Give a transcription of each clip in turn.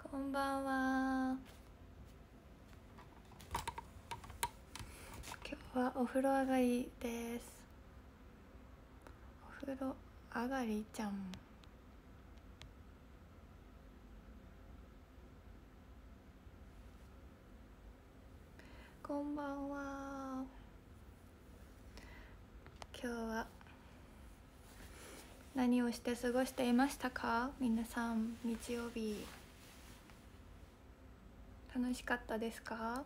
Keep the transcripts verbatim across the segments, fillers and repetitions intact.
こんばんは。今日はお風呂上がりです。お風呂上がりちゃん。こんばんは。今日は何をして過ごしていましたか？皆さん、日曜日楽しかったですか？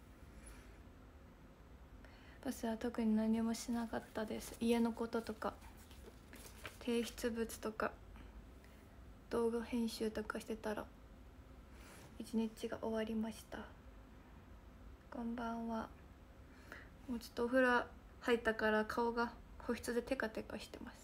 私は特に何もしなかったです。家のこととか提出物とか動画編集とかしてたら一日が終わりました。こんばんは。もうちょっとお風呂入ったから顔が保湿でテカテカしてます。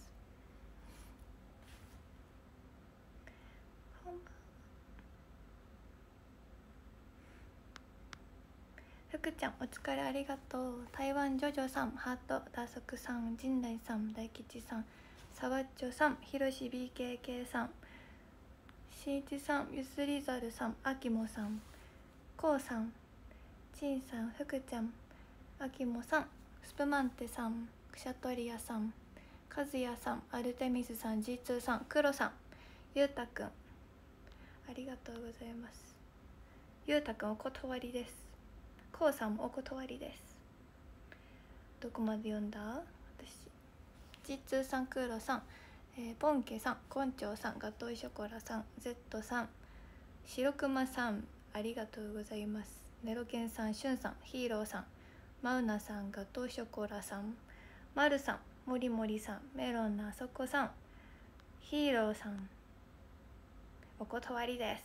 福ちゃんお疲れありがとう。台湾ジョジョさん、ハート、ダーソクさん、陣内さん、大吉さん、サワッチョさん、ひろし ビーケーケー さん、しんいちさん、ゆすりざるさん、あきもさん、こうさん、ちんさん、福ちゃん、あきもさん、スプマンテさん、クシャトリアさん、かずやさん、アルテミスさん、ジーツー さん、クロさん、ゆうたくん、ありがとうございます。ゆうたくんお断りです。こうさんもお断りです。どこまで読んだ？私 ジーツー さん、クーロさん、えー、ポンケさん、コンチョウさん、ガトーショコラさん、 Z さん、しろくまさん、ありがとうございます。ネロケンさん、シュンさん、ヒーローさん、マウナさん、ガトーショコラさん、マルさん、モリモリさん、メロンなそこさん、ヒーローさんお断りです。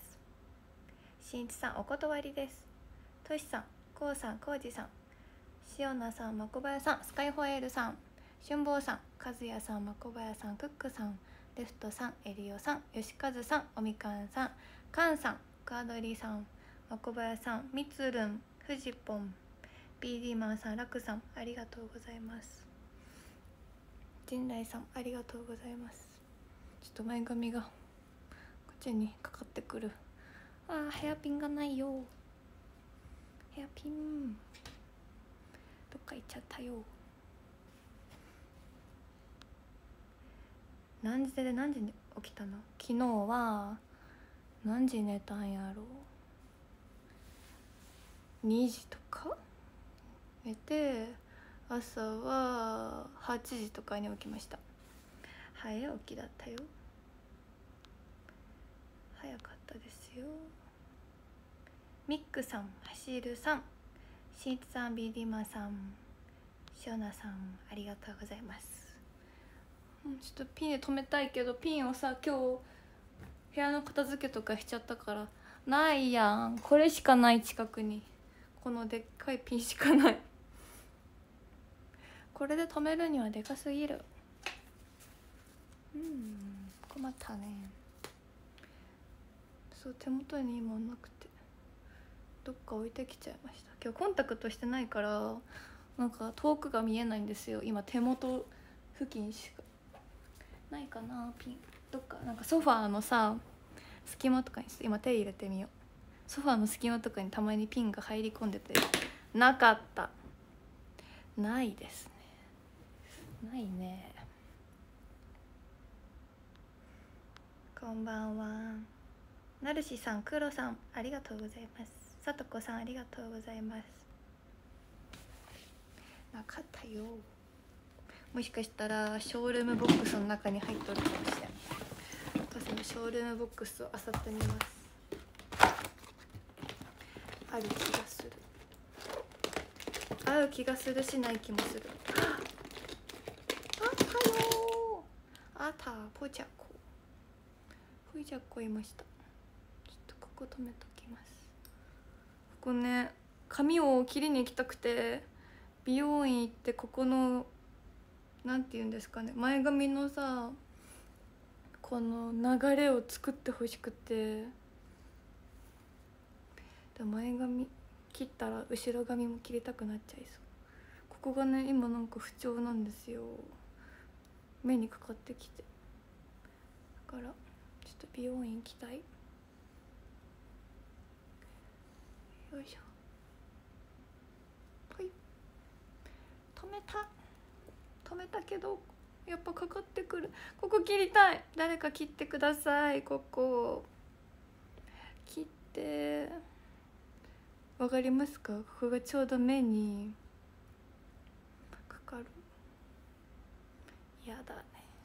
しんいちさんお断りです。としさん、こうさん、こうじさん、しおなさん、まこばやさん、スカイホエールさん、しゅんぼうさん、かずやさん、まこばやさん、クックさん、レフトさん、エリオさん、よしかずさん、おみかんさん、かんさん、カードリーさん、まこばやさん、みつるん、ふじぽん、ビーディー マンさん、らくさん、ありがとうございます。陣内さん、ありがとうございます。ちょっと前髪がこっちにかかってくる。あー、ヘアピンがないよ。ヘアピンどっか行っちゃったよ。何時で何時に起きたの？昨日は何時寝たんやろう。にじとか寝て、朝ははちじとかに起きました。早起きだったよ。早かったですよ。ミックさん、はしるさん、しんいちさん、ビーディマさん、しおなさん、ありがとうございます。ちょっとピンで止めたいけど、ピンをさ今日部屋の片付けとかしちゃったからないやん。これしかない。近くにこのでっかいピンしかない。これで止めるにはでかすぎる。うん困ったね。そう手元にもなくてどっか置いてきちゃいました。今日コンタクトしてないからなんか遠くが見えないんですよ。今手元付近しかないかな。ピンどっかなんかソファーのさ隙間とかに今手入れてみよう。ソファーの隙間とかにたまにピンが入り込んでてなかった。ないですね。ないね。こんばんは。なるしさん、くろさん、ありがとうございます。さとこさん、ありがとうございます。なかったよ。もしかしたらショールームボックスの中に入っとるかもしれない。私のショールームボックスを漁ってみます。ある気がする。合う気がするしない気もする。あったよー。あったポチャコ。ポチャコいました。ちょっとここ止めときます。ここね、髪を切りに行きたくて美容院行って、ここのなんて言うんですかね、前髪のさこの流れを作ってほしくて、で前髪切ったら後ろ髪も切りたくなっちゃいそう。ここがね今なんか不調なんですよ。目にかかってきて、だからちょっと美容院行きたい。 よいしょ。はい、止めた止めたけどやっぱかかってくる。ここ切りたい。誰か切ってください。ここ切って。わかりますか？ここがちょうど目にかかる。やだね。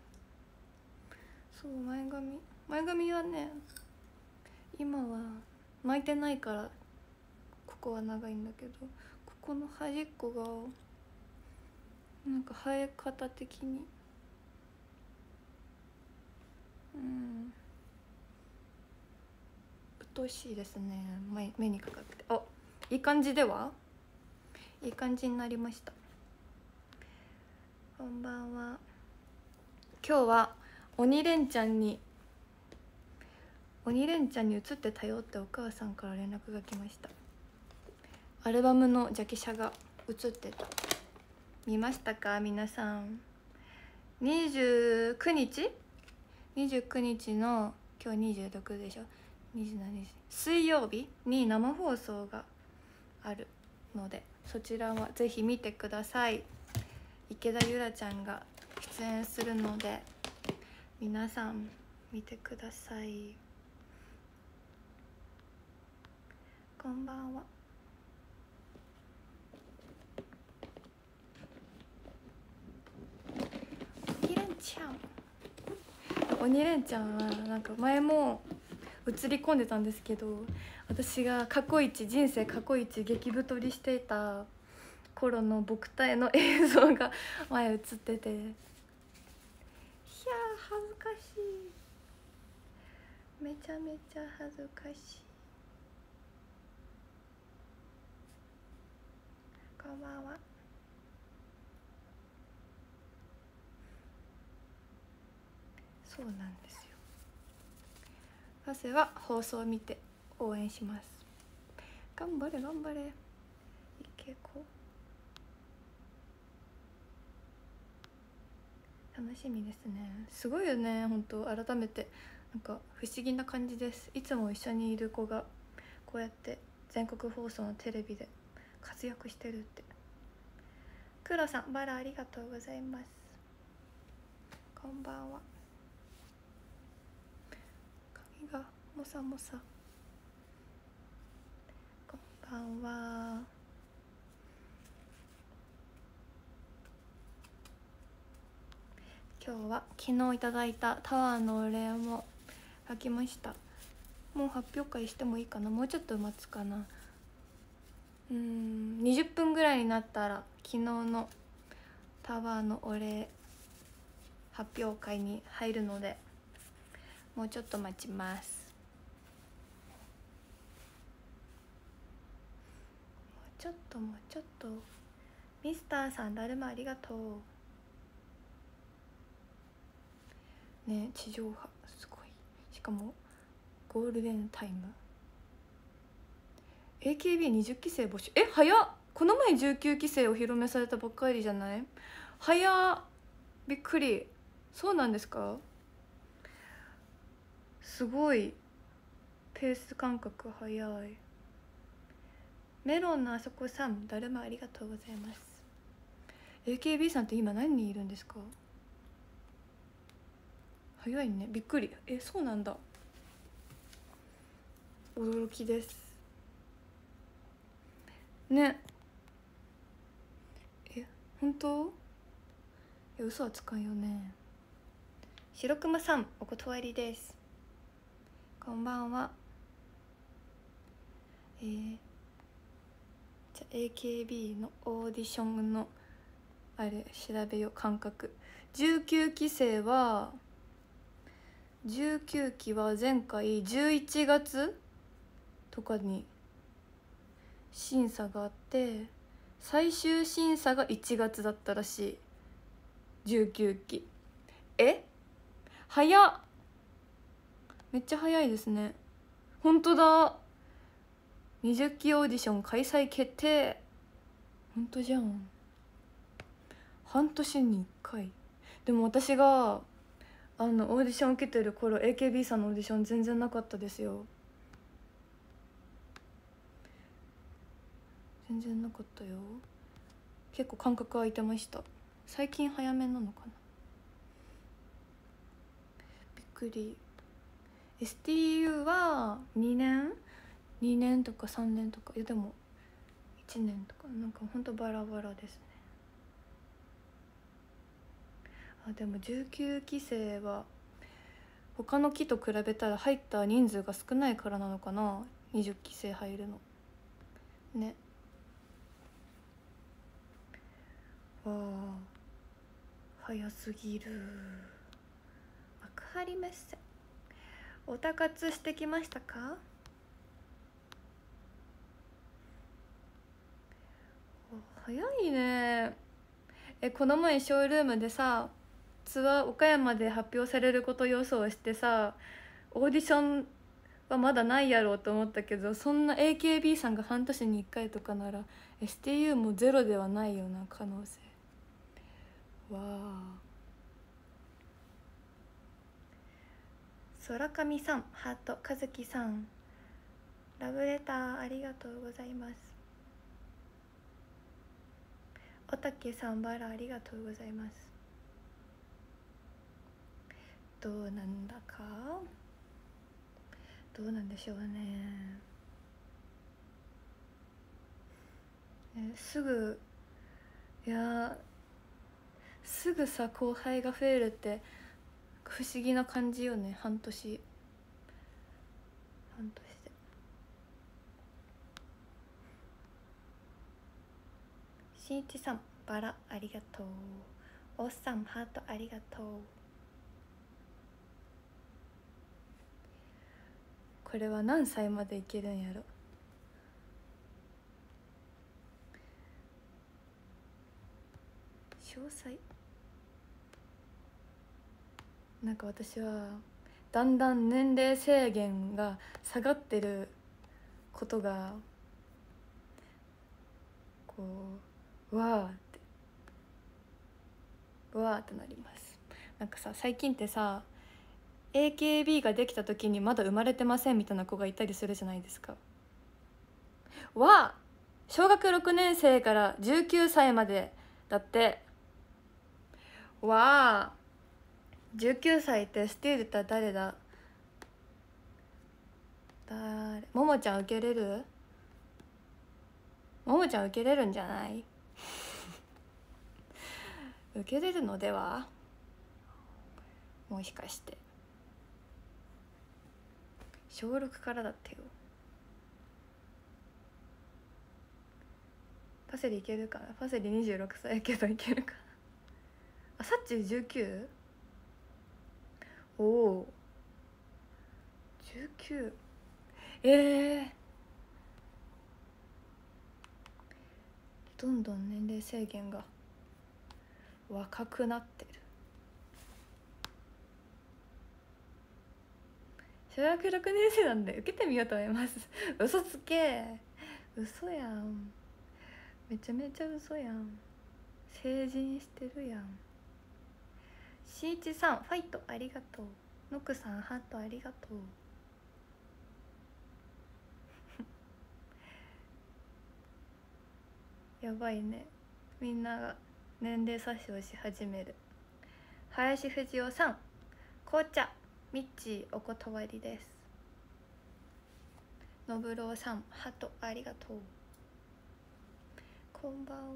そう、前髪前髪はね今は巻いてないからここは長いんだけど、ここの端っこがなんか生え方的にうんうっとうしいですね。目目にかかって、あ、いい感じではいい感じになりました。こんばんは。今日は鬼レンちゃんに鬼レンちゃんに映ってたよってお母さんから連絡が来ました。アルバムのジャケ写が映ってた。見ましたか皆さん？にじゅうくにちにじゅうくにちの今日にじゅうろくでしょ、にじゅうしちにち水曜日に生放送があるので、そちらはぜひ見てください。池田ゆらちゃんが出演するので皆さん見てください。こんばんは。鬼レンちゃん鬼レンちゃんはなんか前も映り込んでたんですけど、私が過去一人生過去一激太りしていた頃の僕体の映像が前映ってて、いやー恥ずかしい。めちゃめちゃ恥ずかしい。こんばんは。そうなんですよ。ハセは放送を見て応援します。頑張れ頑張れ。いけこ楽しみですね。すごいよね本当。改めてなんか不思議な感じです。いつも一緒にいる子がこうやって全国放送のテレビで活躍してるって。クロさんバラありがとうございます。こんばんは。髪がもさもさ。こんばんは。今日は昨日いただいたタワーのお礼も書きました。もう発表会してもいいかな。もうちょっと待つかな。うーんにじゅっぷんぐらいになったら昨日のタワーのお礼発表会に入るのでもうちょっと待ちます。もうちょっともうちょっと。ミスターさんだるまありがとうね。地上波すごい。しかもゴールデンタイム エーケービーにじゅっ 期生募集。え早っ。この前じゅうきゅうきせいお披露目されたばっかりじゃない？早っ。びっくり。そうなんですか？すごいペース感覚早い。メロンのあそこさんだるまありがとうございます。 エーケービー さんって今何人いるんですか？早いね。びっくり。えそうなんだ。驚きですね。え本当？え嘘はつかんよね。白熊さんお断りです。こんばんは。えー、じゃあ エーケービー のオーディションのあれ調べよう。感覚じゅうきゅうきせいはじゅうきゅうきは前回じゅういちがつとかに審査があって最終審査がいちがつだったらしい。じゅうきゅうきえ早っ。めっちゃ早いですね。ほんとだ。にじゅっきオーディション開催決定。ほんとじゃん。半年にいっかい。でも私があのオーディション受けてる頃 エーケービー さんのオーディション全然なかったですよ。 全然なかったよ。結構間隔空いてました。最近早めなのかな。びっくり。 エスティーユー はにねんにねんとかさんねんとか、いやでもいちねんとか、なんかほんとバラバラですね。あ、でもじゅうきゅうきせいは他の期と比べたら入った人数が少ないからなのかな。はたちきせい入るのね。わあ早すぎる。幕張メッセおたかつしてきましたか。早いね。えこの前ショールームでさ、ツアー岡山で発表されること予想してさ、オーディションはまだないやろうと思ったけど、そんな エーケービー さんが半年にいっかいとかなら エスティーユー もゼロではないような可能性。わあ。空上さんハート、和樹さんラブレターありがとうございます。おたけさんバラありがとうございます。どうなんだか、どうなんでしょうね。えすぐいやすぐさ後輩が増えるって不思議な感じよね。半年半年で。しんいちさんバラありがとう。おっさんハートありがとう。これは何歳までいけるんやろ。詳細なんか私はだんだん年齢制限が下がってることがこうわーってわーってなります。なんかさ最近ってさ エーケービー ができた時にまだ生まれてませんみたいな子がいたりするじゃないですか。わー小学ろくねん生からじゅうきゅうさいまでだって。わーじゅうきゅうさいってスティールったら誰だ。誰ももちゃん受けれる。ももちゃん受けれるんじゃない受けれるのでは。もしかしてしょうろくからだってよ。パセリいけるかな。パセリにじゅうろくさいやけどいけるかな。あさっち じゅうきゅう？ おおじゅうきゅう。ええー、どんどん年齢制限が若くなってる。小学ろくねん生なんで受けてみようと思います嘘つけ。嘘やん。めちゃめちゃ嘘やん。成人してるやん。しんいちさんファイトありがとう。のくさんハートありがとう。やばいね、みんなが年齢詐称し始める。林藤夫さん紅茶ミッチーお断りです。のぶろうさんハートありがとう。こんばんは。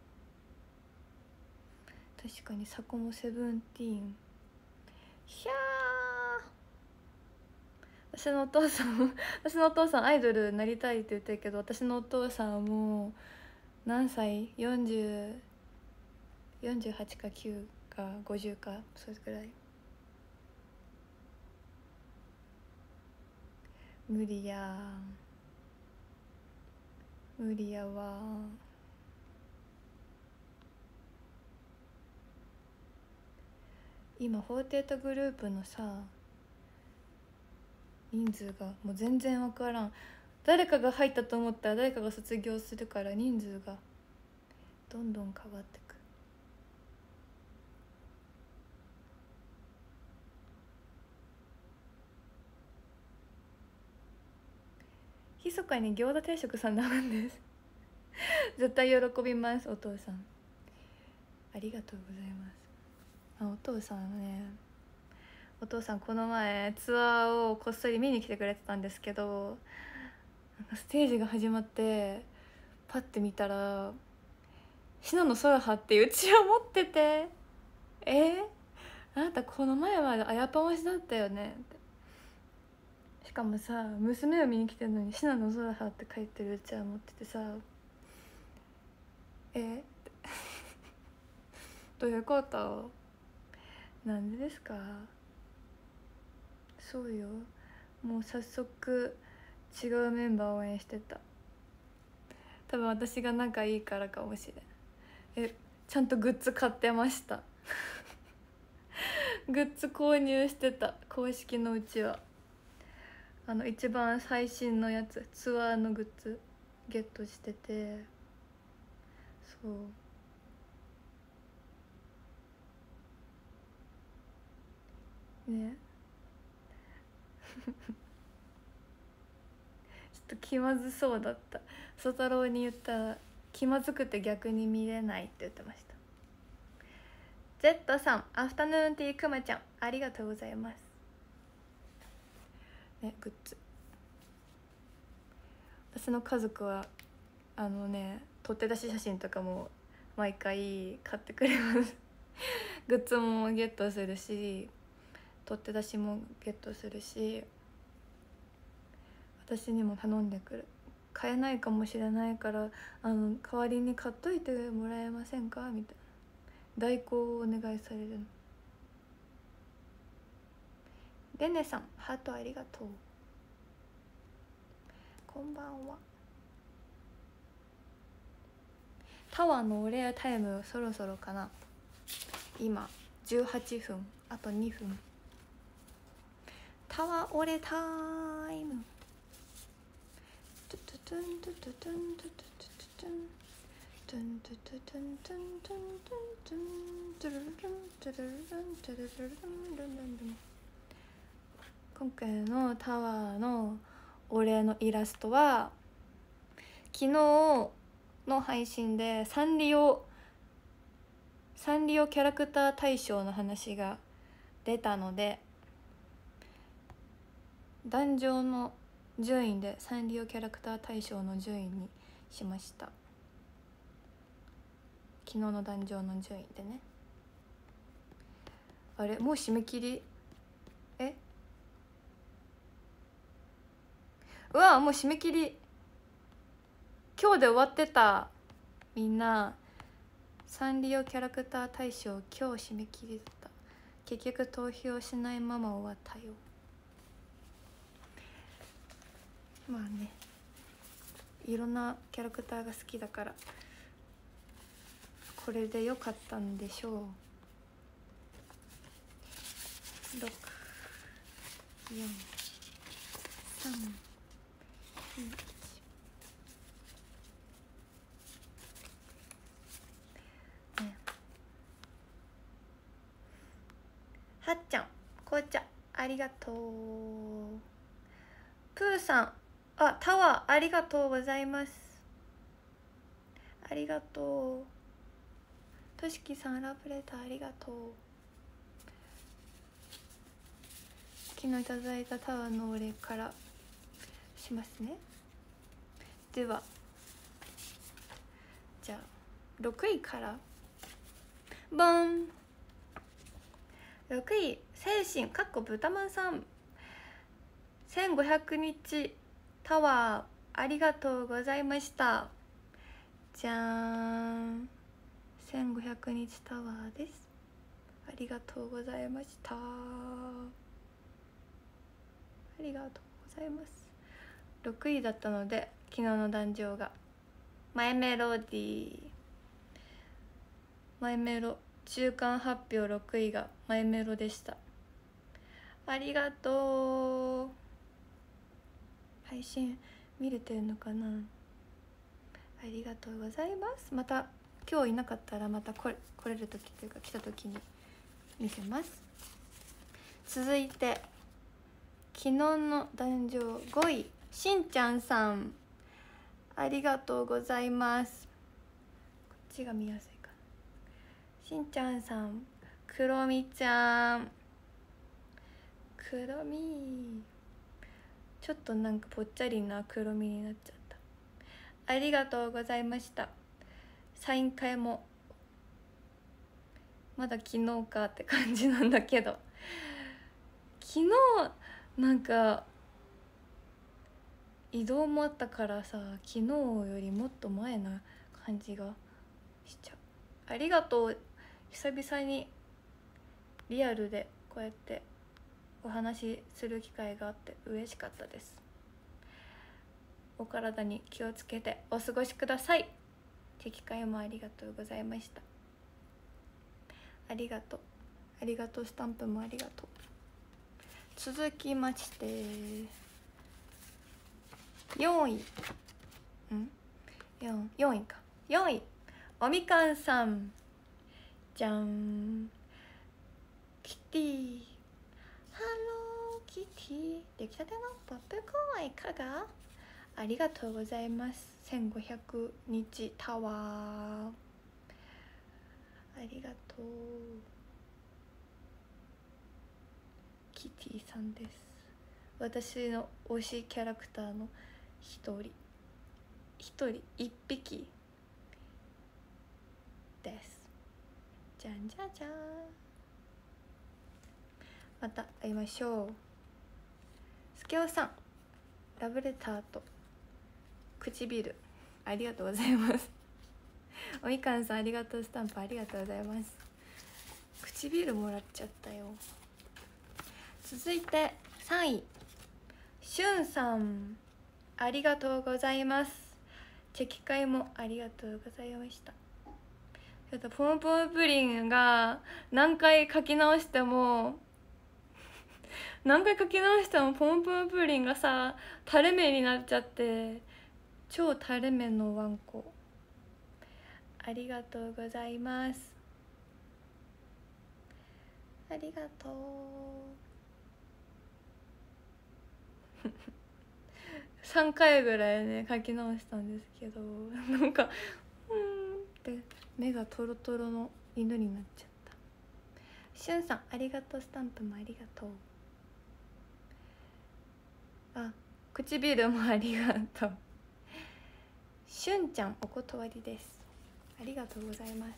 確かにサコモセブンティーン。ひゃー私のお父さん私のお父さんアイドルになりたいって言ってるけど、私のお父さんはもう何歳 よんじゅう、よんじゅうはちかきゅうかごじゅうかそれくらい。無理や無理やわ。今フォーテートグループのさ人数がもう全然分からん。誰かが入ったと思ったら誰かが卒業するから人数がどんどん変わってく。密かに餃子定食さん並んです絶対喜びます。お父さんありがとうございます。あ、お父さんね、お父さんこの前ツアーをこっそり見に来てくれてたんですけど、なんかステージが始まってパッて見たらシナの空葉っていう血を持ってて、えー、あなたこの前まであやぱましだったよねって。しかもさ、娘を見に来てるのにシナの空葉って書いてるうちわ持っててさ、えー、どういうこと、なんでですか。そうよ、もう早速違うメンバーを応援してた。多分私が仲いいからかもしれん。え、ちゃんとグッズ買ってましたグッズ購入してた。公式のうちはあの一番最新のやつ、ツアーのグッズゲットしてて、そうねちょっと気まずそうだった。曽太郎に言ったら気まずくて逆に見れないって言ってました。 Z さん、アフタヌーンティーくまちゃんありがとうございますね。グッズ、私の家族はあのね、撮って出し写真とかも毎回買ってくれますグッズもゲットするし、撮って出しもゲットするし、私にも頼んでくる。買えないかもしれないからあの代わりに買っといてもらえませんかみたいな代行をお願いされるの。レネさん、ハートありがとう。こんばんは。タワーのお礼タイムそろそろかな。今じゅうはっぷん、あとにふん。タワーお礼タイム。トゥトゥトゥントゥトゥトゥントゥトゥトゥトゥントゥトゥトゥントゥントゥントゥントゥントゥルルントゥルルントゥルルントゥルルンルンルンルン。今回のタワーのお礼のイラストは昨日の配信でサンリオサンリオキャラクター大賞の話が出たので、壇上の順位でサンリオキャラクター大賞の順位にしました。昨日の壇上の順位でね。あれ、もう締め切り、えうわ、もう締め切り今日で終わってた。みんなサンリオキャラクター大賞今日締め切りだった。結局投票しないまま終わったよ。まあね、いろんなキャラクターが好きだからこれで良かったんでしょう。ろく、よん、さん、に、ね、はっちゃん、紅茶ありがとう。プーさん、あ、タワーありがとうございます。ありがとう。としきさん、ラブレターありがとう。昨日いただいたタワーのお礼からしますね。ではじゃあろくいからボン。ろくい、精神かっこ豚まんさん、せんごひゃくにちタワーありがとうございました。じゃーん、せんごひゃくにちタワーです。ありがとうございました。ありがとうございます。ろくいだったので昨日の壇上がマイメロディー、マイメロ中間発表ろくいがマイメロでした。ありがとう。配信見れてるのかな。ありがとうございます。また今日いなかったらまた来れ、来れる時というか来た時に見せます。続いて昨日の壇上ごい、しんちゃんさんありがとうございます。 ちが見やすいかな。しんちゃんさん、くろみちゃん、くろみ、ちょっとなんかぽっちゃりなくろみになっちゃった。ありがとうございました。サイン会もまだ昨日かって感じなんだけど、昨日なんか移動もあったからさ、昨日よりもっと前な感じがしちゃう。ありがとう。久々にリアルでこうやってお話しする機会があって嬉しかったです。お体に気をつけてお過ごしください。チェキ会もありがとうございました。ありがとう。ありがとうスタンプもありがとう。続きましてよんい、ん 4, 4位かよんい、おみかんさん、じゃん、キティ、ハローキティ、出来たてのポップコーンはいかが？ありがとうございます。せんごひゃくにちタワー、ありがとう。キティさんです。私の推しキャラクターの一人一人一匹です。じゃんじゃじゃん。また会いましょう。すけおさん、ラブレターと唇ありがとうございますおみかんさん、ありがとうスタンプありがとうございます。唇もらっちゃったよ。続いてさんい、しゅんさん、ありがとうございます。チェキ会もありがとうございました。ちょっとポンポンプリンが何回書き直しても何回書き直してもポンポンプリンがさ垂れ目になっちゃって、超垂れ目のワンコ、ありがとうございます。ありがとうさんかいぐらいね書き直したんですけど、なんかうんって目がトロトロの犬になっちゃった。しゅんさん、ありがとうスタンプもありがとう。あ、唇もありがとう。しゅんちゃん、お断りです。ありがとうございます。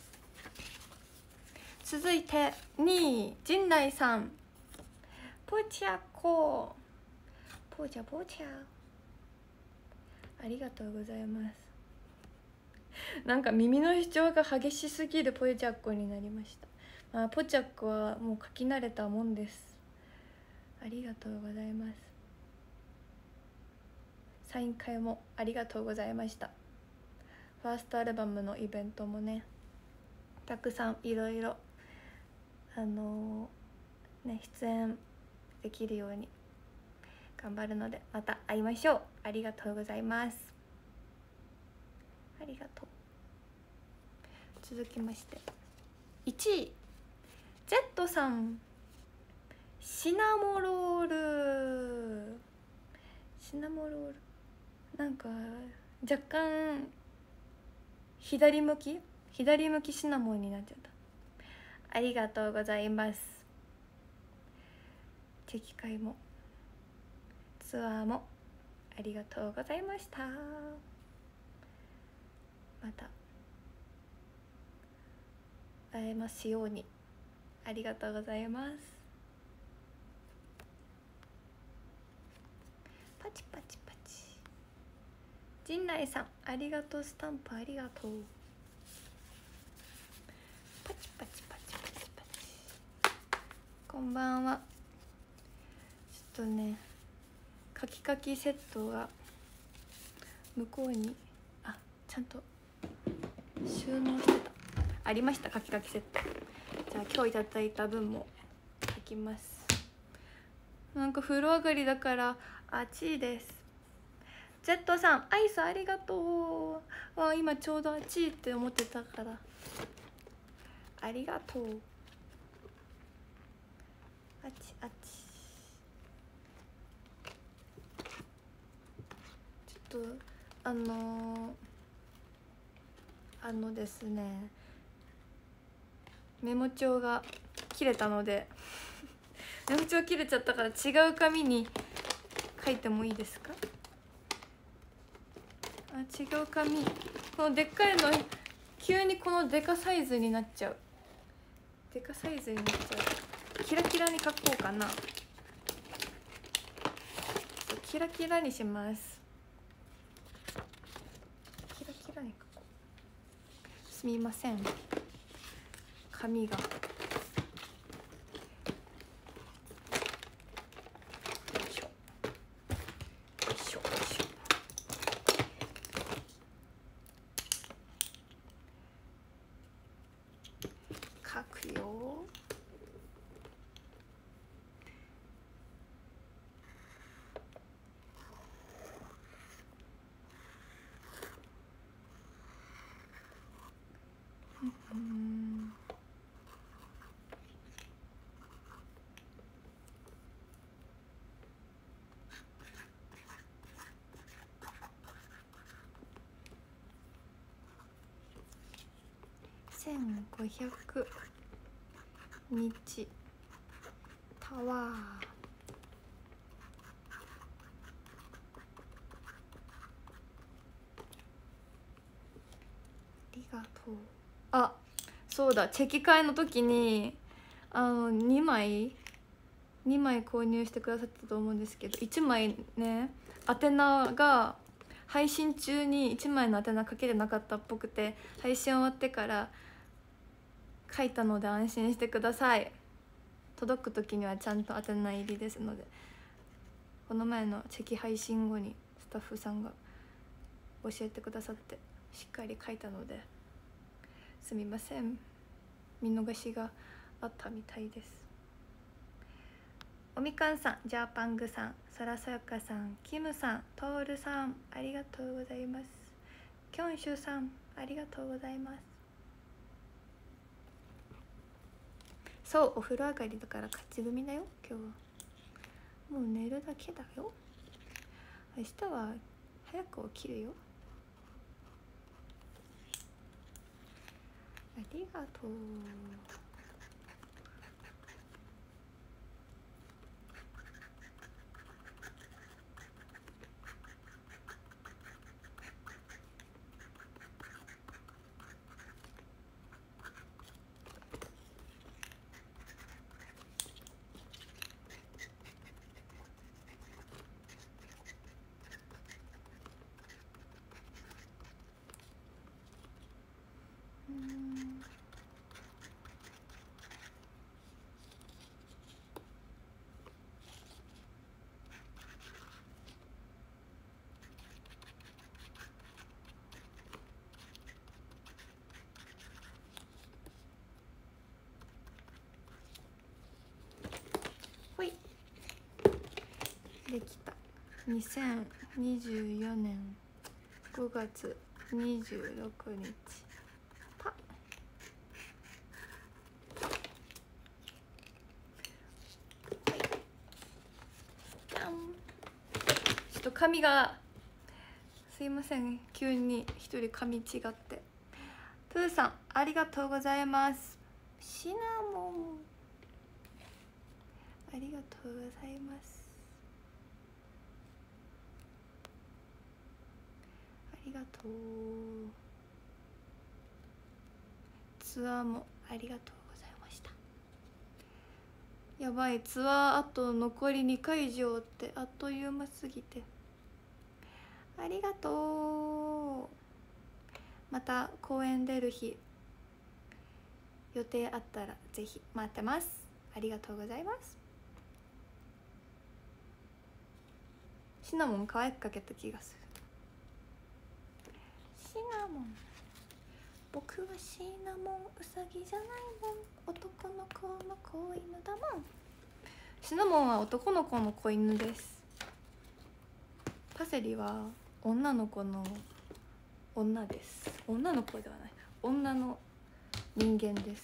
続いてにい、陣内さん、ポチャコ、ポチャポチャ、ありがとうございます。なんか耳の主張が激しすぎるポチャッコになりました。まあ、ポチャッコはもう書き慣れたもんです。ありがとうございます。サイン会もありがとうございました。ファーストアルバムのイベントもね、たくさんいろいろあのー、ね出演できるように頑張るので、また会いましょう。ありがとうございます。ありがとう。続きましていちい、 Z さん、シナモロール、シナモロール、なんか若干左向き左向きシナモンになっちゃった。ありがとうございます。チェキ会もツアーもありがとうございました。また会えますように。ありがとうございます。パチパチパチ。陣内さん、ありがとうスタンプありがとう。パチパチパチパチパチ。こんばんは。ちょっとね、カキカキセットが向こうにあちゃんと収納してた、ありました。カキカキセット。じゃあ今日いただいた分もいきます。なんか風呂上がりだから暑いです。 Z さん、アイスありがとう。わ、今ちょうど暑いって思ってたからありがとう。あちあち、ちょっとあのあのですね、メモ帳が切れたのでメモ帳切れちゃったから違う紙に書いてもいいですか？あ、違う紙、このでっかいの急にこのでかサイズになっちゃう。でかサイズになっちゃう。キラキラに書こうかな。キラキラにします。キラキラに書こう。すみません、紙が。よいしょよいしょよいしょ。書くよ。うん、せんごひゃくにちタワー。ありがとう。あ、そうだ、チェキ会の時にあのにまいにまい購入してくださったと思うんですけど、いちまいね、宛名が配信中にいちまいの宛名書けてなかったっぽくて、配信終わってから書いたので安心してください。届く時にはちゃんと宛名入りですので。この前のチェキ配信後にスタッフさんが教えてくださってしっかり書いたので、すみません、見逃しがあったみたいです。おみかんさん、ジャーパングさん、そらそよかさん、キムさん、トールさん、ありがとうございます。キョンシュさん、ありがとうございます。そう、お風呂上がりだから勝ち組だよ今日は。もう寝るだけだよ。明日は早く起きるよ。ありがとう。ほい、できた。にせんにじゅうよねんごがつにじゅうろくにち。パッじゃん。ちょっと髪がすいません、急に一人髪違って。プーさん、ありがとうございます。シナモン、ありがとうございます。ありがとう。ツアーもありがとうございました。やばい、ツアーあと残りにかいじょうってあっという間すぎて。ありがとう。また公演出る日予定あったらぜひ待ってます。ありがとうございます。シナモン可愛くかけた気がする。シナモン、僕はシナモンウサギじゃないもん、男の子の子犬だもん。シナモンは男の子の子犬です。パセリは女の子の女です。女の子ではない、女の人間です。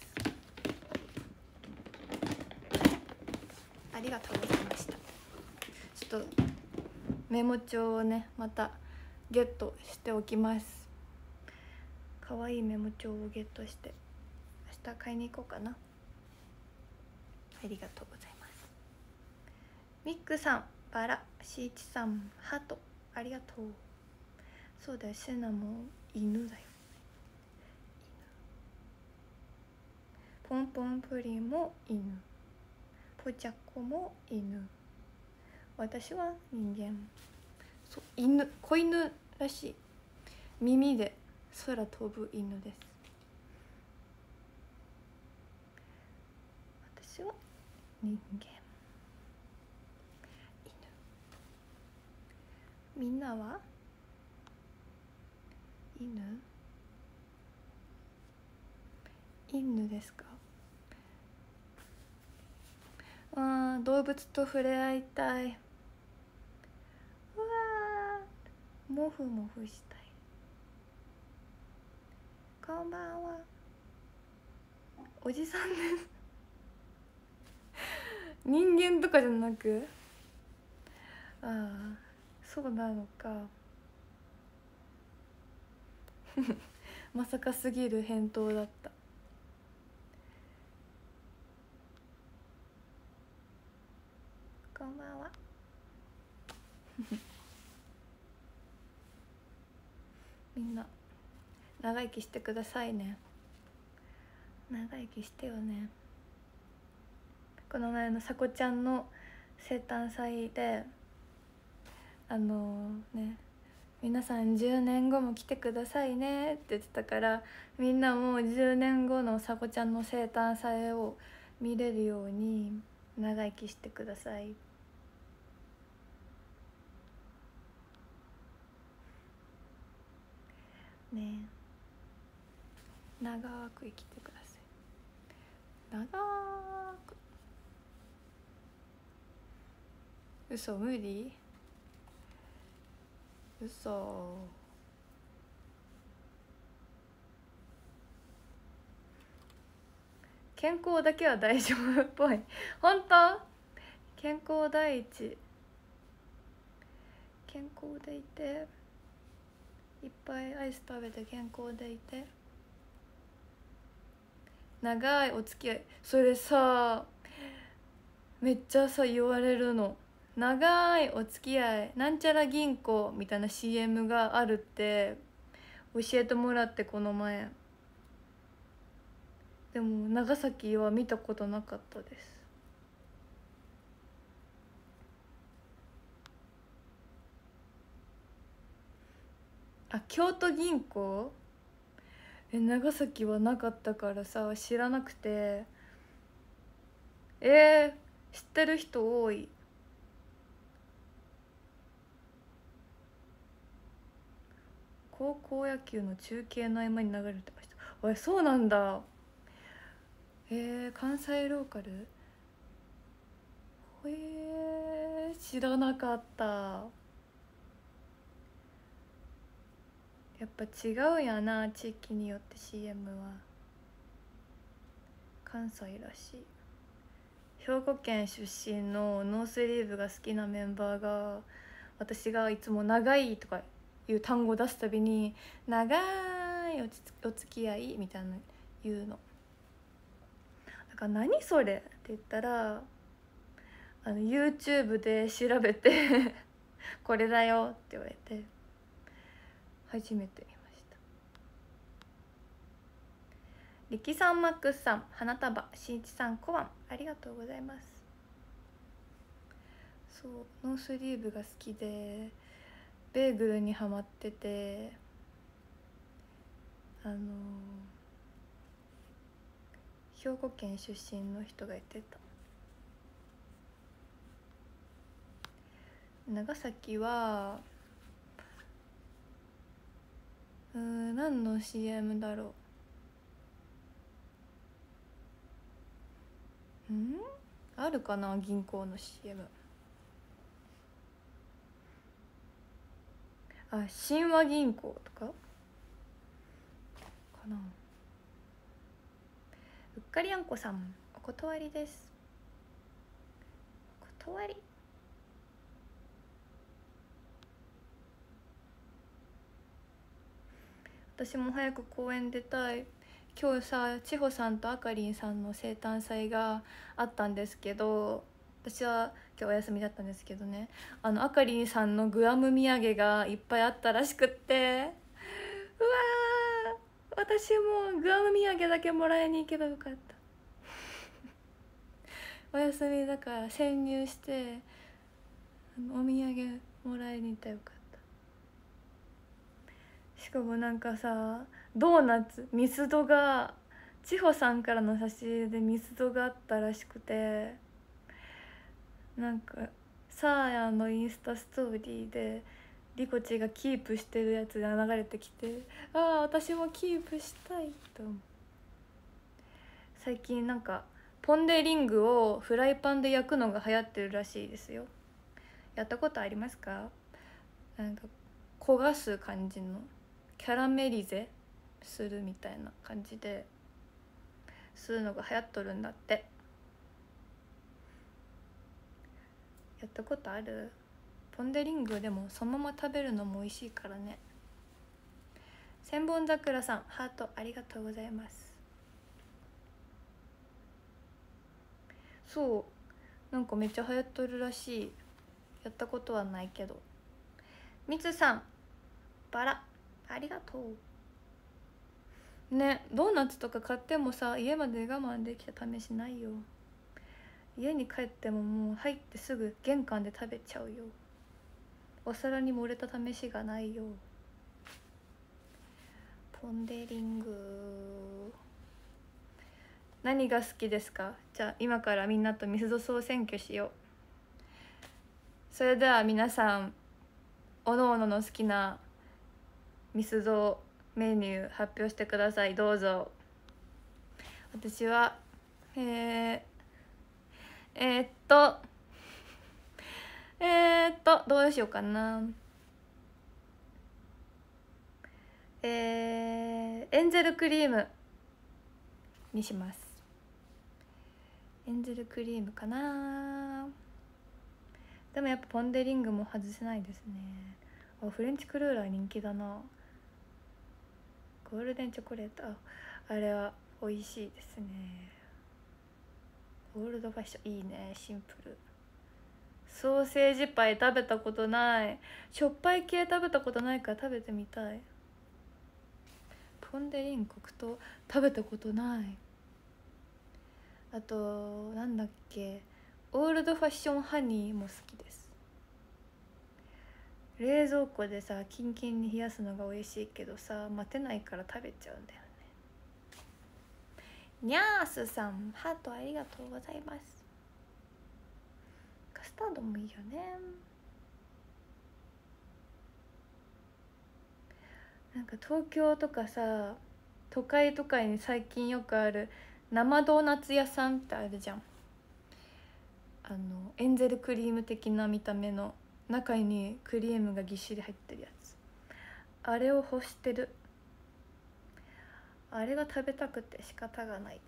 ありがとうございました。ちょっとメモ帳をねまたゲットしておきます。 かわいいメモ帳をゲットして明日買いに行こうかな。ありがとうございます。ミックさん、バラ、シーチさん、ハト、ありがとう。そうだよ、シナも犬だよ。ポンポンプリンも犬、ポチャッコも犬、私は人間。そう、犬、子犬らしい。耳で空飛ぶ犬です。私は人間。犬。みんなは犬？犬ですか？あー、動物と触れ合いたい。うわー、もふもふしたい。こんばんは。おじさんです人間とかじゃなく、ああ、そうなのかまさかすぎる返答だった。こんばんはみんな長生きしてくださいね。長生きしてよね。この前のさこちゃんの生誕祭であのね、皆さんじゅうねんごも来てくださいねって言ってたから、みんなもじゅうねんごのさこちゃんの生誕祭を見れるように長生きしてくださいね。長く生きてください。長く。嘘、無理？嘘。健康だけは大丈夫っぽい本当？健康第一。健康でいて、いっぱいアイス食べて健康でいて、長いお付き合い。それさ、めっちゃさ言われるの。長いお付き合いなんちゃら銀行みたいな シーエム があるって教えてもらって、この前。でも長崎は見たことなかったです。あ、京都銀行？え、長崎はなかったからさ知らなくて。えー、知ってる人多い。高校野球の中継の合間に流れてました。おい、そうなんだ。えー、関西ローカル？えー、知らなかった。やっぱ違うやな、地域によって シーエム は。関西らしい。兵庫県出身のノースリーブが好きなメンバーが、私がいつも長いとかいう単語を出すたびに長いおつお付き合いみたいな言うの。だから何それって言ったら、あの YouTube で調べてこれだよって言われて初めて見ました。力さん、マックスさん、花束、しんいちさん、コバン、ありがとうございます。そう、ノースリーブが好きでベーグルにハマってて、あのー、兵庫県出身の人が言ってた。長崎はうーん、何の シーエム だろう。んあるかな、銀行の シーエム。 あ、神話銀行とかかな。うっかりあんこさん、お断りです。お断り。 私も早く公園出たい。今日さ、千穂さんとあかりんさんの生誕祭があったんですけど、私は今日お休みだったんですけどね、あのあかりんさんのグアム土産がいっぱいあったらしくって、うわー、私もグアム土産だけもらいに行けばよかった。お休みだから潜入してお土産もらいに行ったらよかった。しかもなんかさ、ドーナツミスドが、千穂さんからの差し入れでミスドがあったらしくて、なんかサーヤのインスタストーリーでリコチがキープしてるやつが流れてきて、ああ私もキープしたいと思う。最近なんかポン・デ・リングをフライパンで焼くのが流行ってるらしいですよ。やったことありますか？なんか焦がす感じのキャラメリゼするみたいな感じでするのが流行っとるんだって。やったことある？ポン・デ・リングでもそのまま食べるのも美味しいからね。千本桜さんハートありがとうございます。そうなんかめっちゃ流行っとるらしい。やったことはないけど。みつさんバラありがとうね。ドーナツとか買ってもさ、家まで我慢できた試しないよ。家に帰ってももう入ってすぐ玄関で食べちゃうよ。お皿に盛れた試しがないよ。ポン・デ・リング何が好きですか？じゃあ今からみんなとミスド総選挙しよう。それでは皆さんおのおのの好きなミスドメニュー発表してください。どうぞ。私はえー、えー、っとえー、っとどうしようかな。えー、エンゼルクリームにします。エンゼルクリームかな。でもやっぱポン・デ・リングも外せないですね。あ、フレンチクルーラー人気だな。ゴールデンチョコレート、あ、あれは美味しいですね。オールドファッションいいね。シンプル。ソーセージパイ食べたことない。しょっぱい系食べたことないから食べてみたい。ポン・デ・リング黒糖食べたことない。あとなんだっけ、オールドファッションハニーも好きです。冷蔵庫でさキンキンに冷やすのが美味しいけどさ、待てないから食べちゃうんだよね。ニャースさんハートありがとうございます。カスタードもいいよね。なんか東京とかさ都会とかに最近よくある生ドーナツ屋さんってあるじゃん。あのエンゼルクリーム的な見た目の、中にクリームがぎっしり入ってるやつ、あれを欲してる。あれが食べたくて仕方がないです。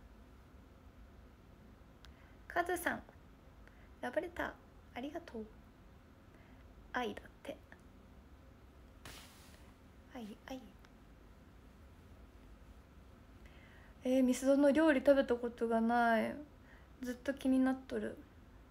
カズさんラブレターありがとう。愛だって。愛愛。えー、ミスドの料理食べたことがない。ずっと気になっとる。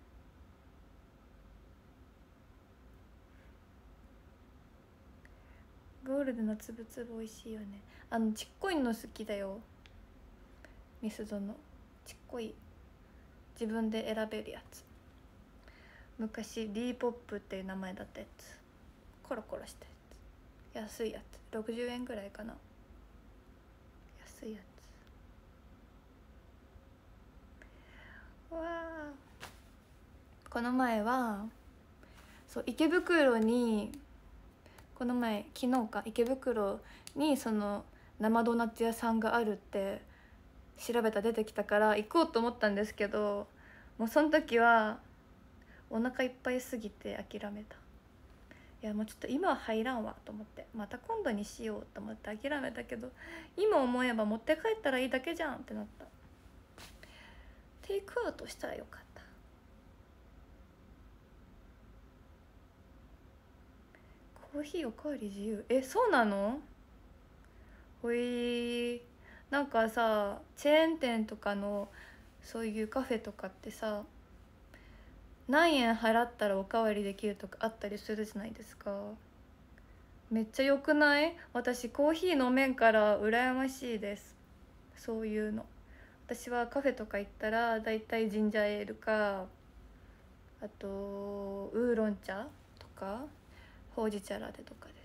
ゴールドのつぶつぶ美味しいよね。あのちっこいの好きだよ。ミスドのちっこい自分で選べるやつ。昔リーポップっていう名前だったやつ、コロコロしたやつ、安いやつ、ろくじゅうえんぐらいかな。安いやつ。わあ、この前はそう池袋に、この前昨日か、池袋にその生ドーナツ屋さんがあるって調べたら出てきたから行こうと思ったんですけど、もうその時はお腹いっぱいすぎて諦めた。いやもうちょっと今は入らんわと思って、また今度にしようと思って諦めたけど、今思えば持って帰ったらいいだけじゃんってなった。テイクアウトしたらよかった。コーヒーおかわり自由。え、そうなの？ ほい。なんかさチェーン店とかのそういうカフェとかってさ、何円払ったらおかわりできるとかあったりするじゃないですか。めっちゃ良くない？私コーヒー飲めんから羨ましいです、そういうの。私はカフェとか行ったらだいたいジンジャーエールか、あとウーロン茶とかほうじ茶ラテとかです。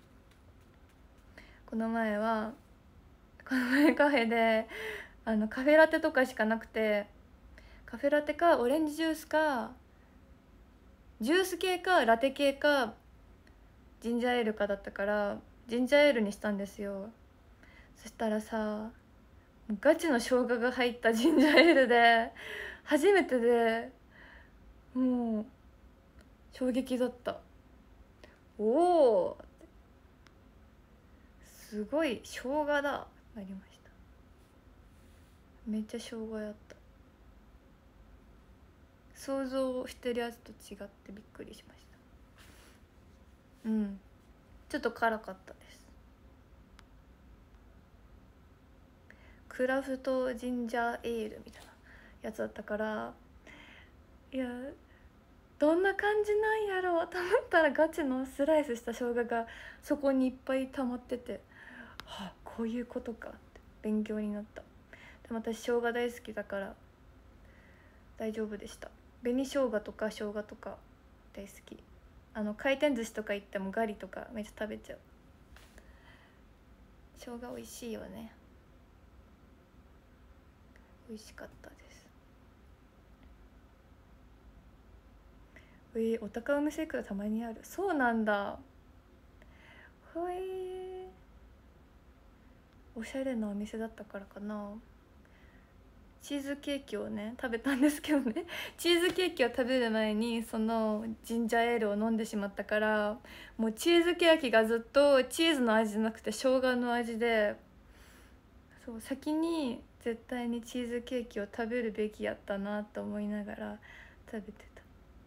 この前はこの前カフェであのカフェラテとかしかなくて、カフェラテかオレンジジュースかジュース系かラテ系かジンジャーエールかだったからジンジャーエールにしたんですよ。そしたらさ、ガチの生姜が入ったジンジャーエールで初めてで、もう衝撃だった。おお、すごい生姜だなりました。めっちゃ生姜やった。想像してるやつと違ってびっくりしました。うん、ちょっと辛かったです。クラフトジンジャーエールみたいなやつだったから、いやどんな感じなんやろうと思ったらガチのスライスした生姜がそこにいっぱい溜まってて、はあ、こういうことかって勉強になった。でも私生姜大好きだから大丈夫でした。紅生姜とか生姜とか大好き。あの回転寿司とか行ってもガリとかめっちゃ食べちゃう。生姜美味しいよね。美味しかったです。えー、お高梅シェイクがたまにある。そうなんだ。ほえー、おしゃれなお店だったからかな。チーズケーキをね食べたんですけどねチーズケーキを食べる前にそのジンジャーエールを飲んでしまったから、もうチーズケーキがずっとチーズの味じゃなくて生姜の味で、そう先に絶対にチーズケーキを食べるべきやったなと思いながら食べてた。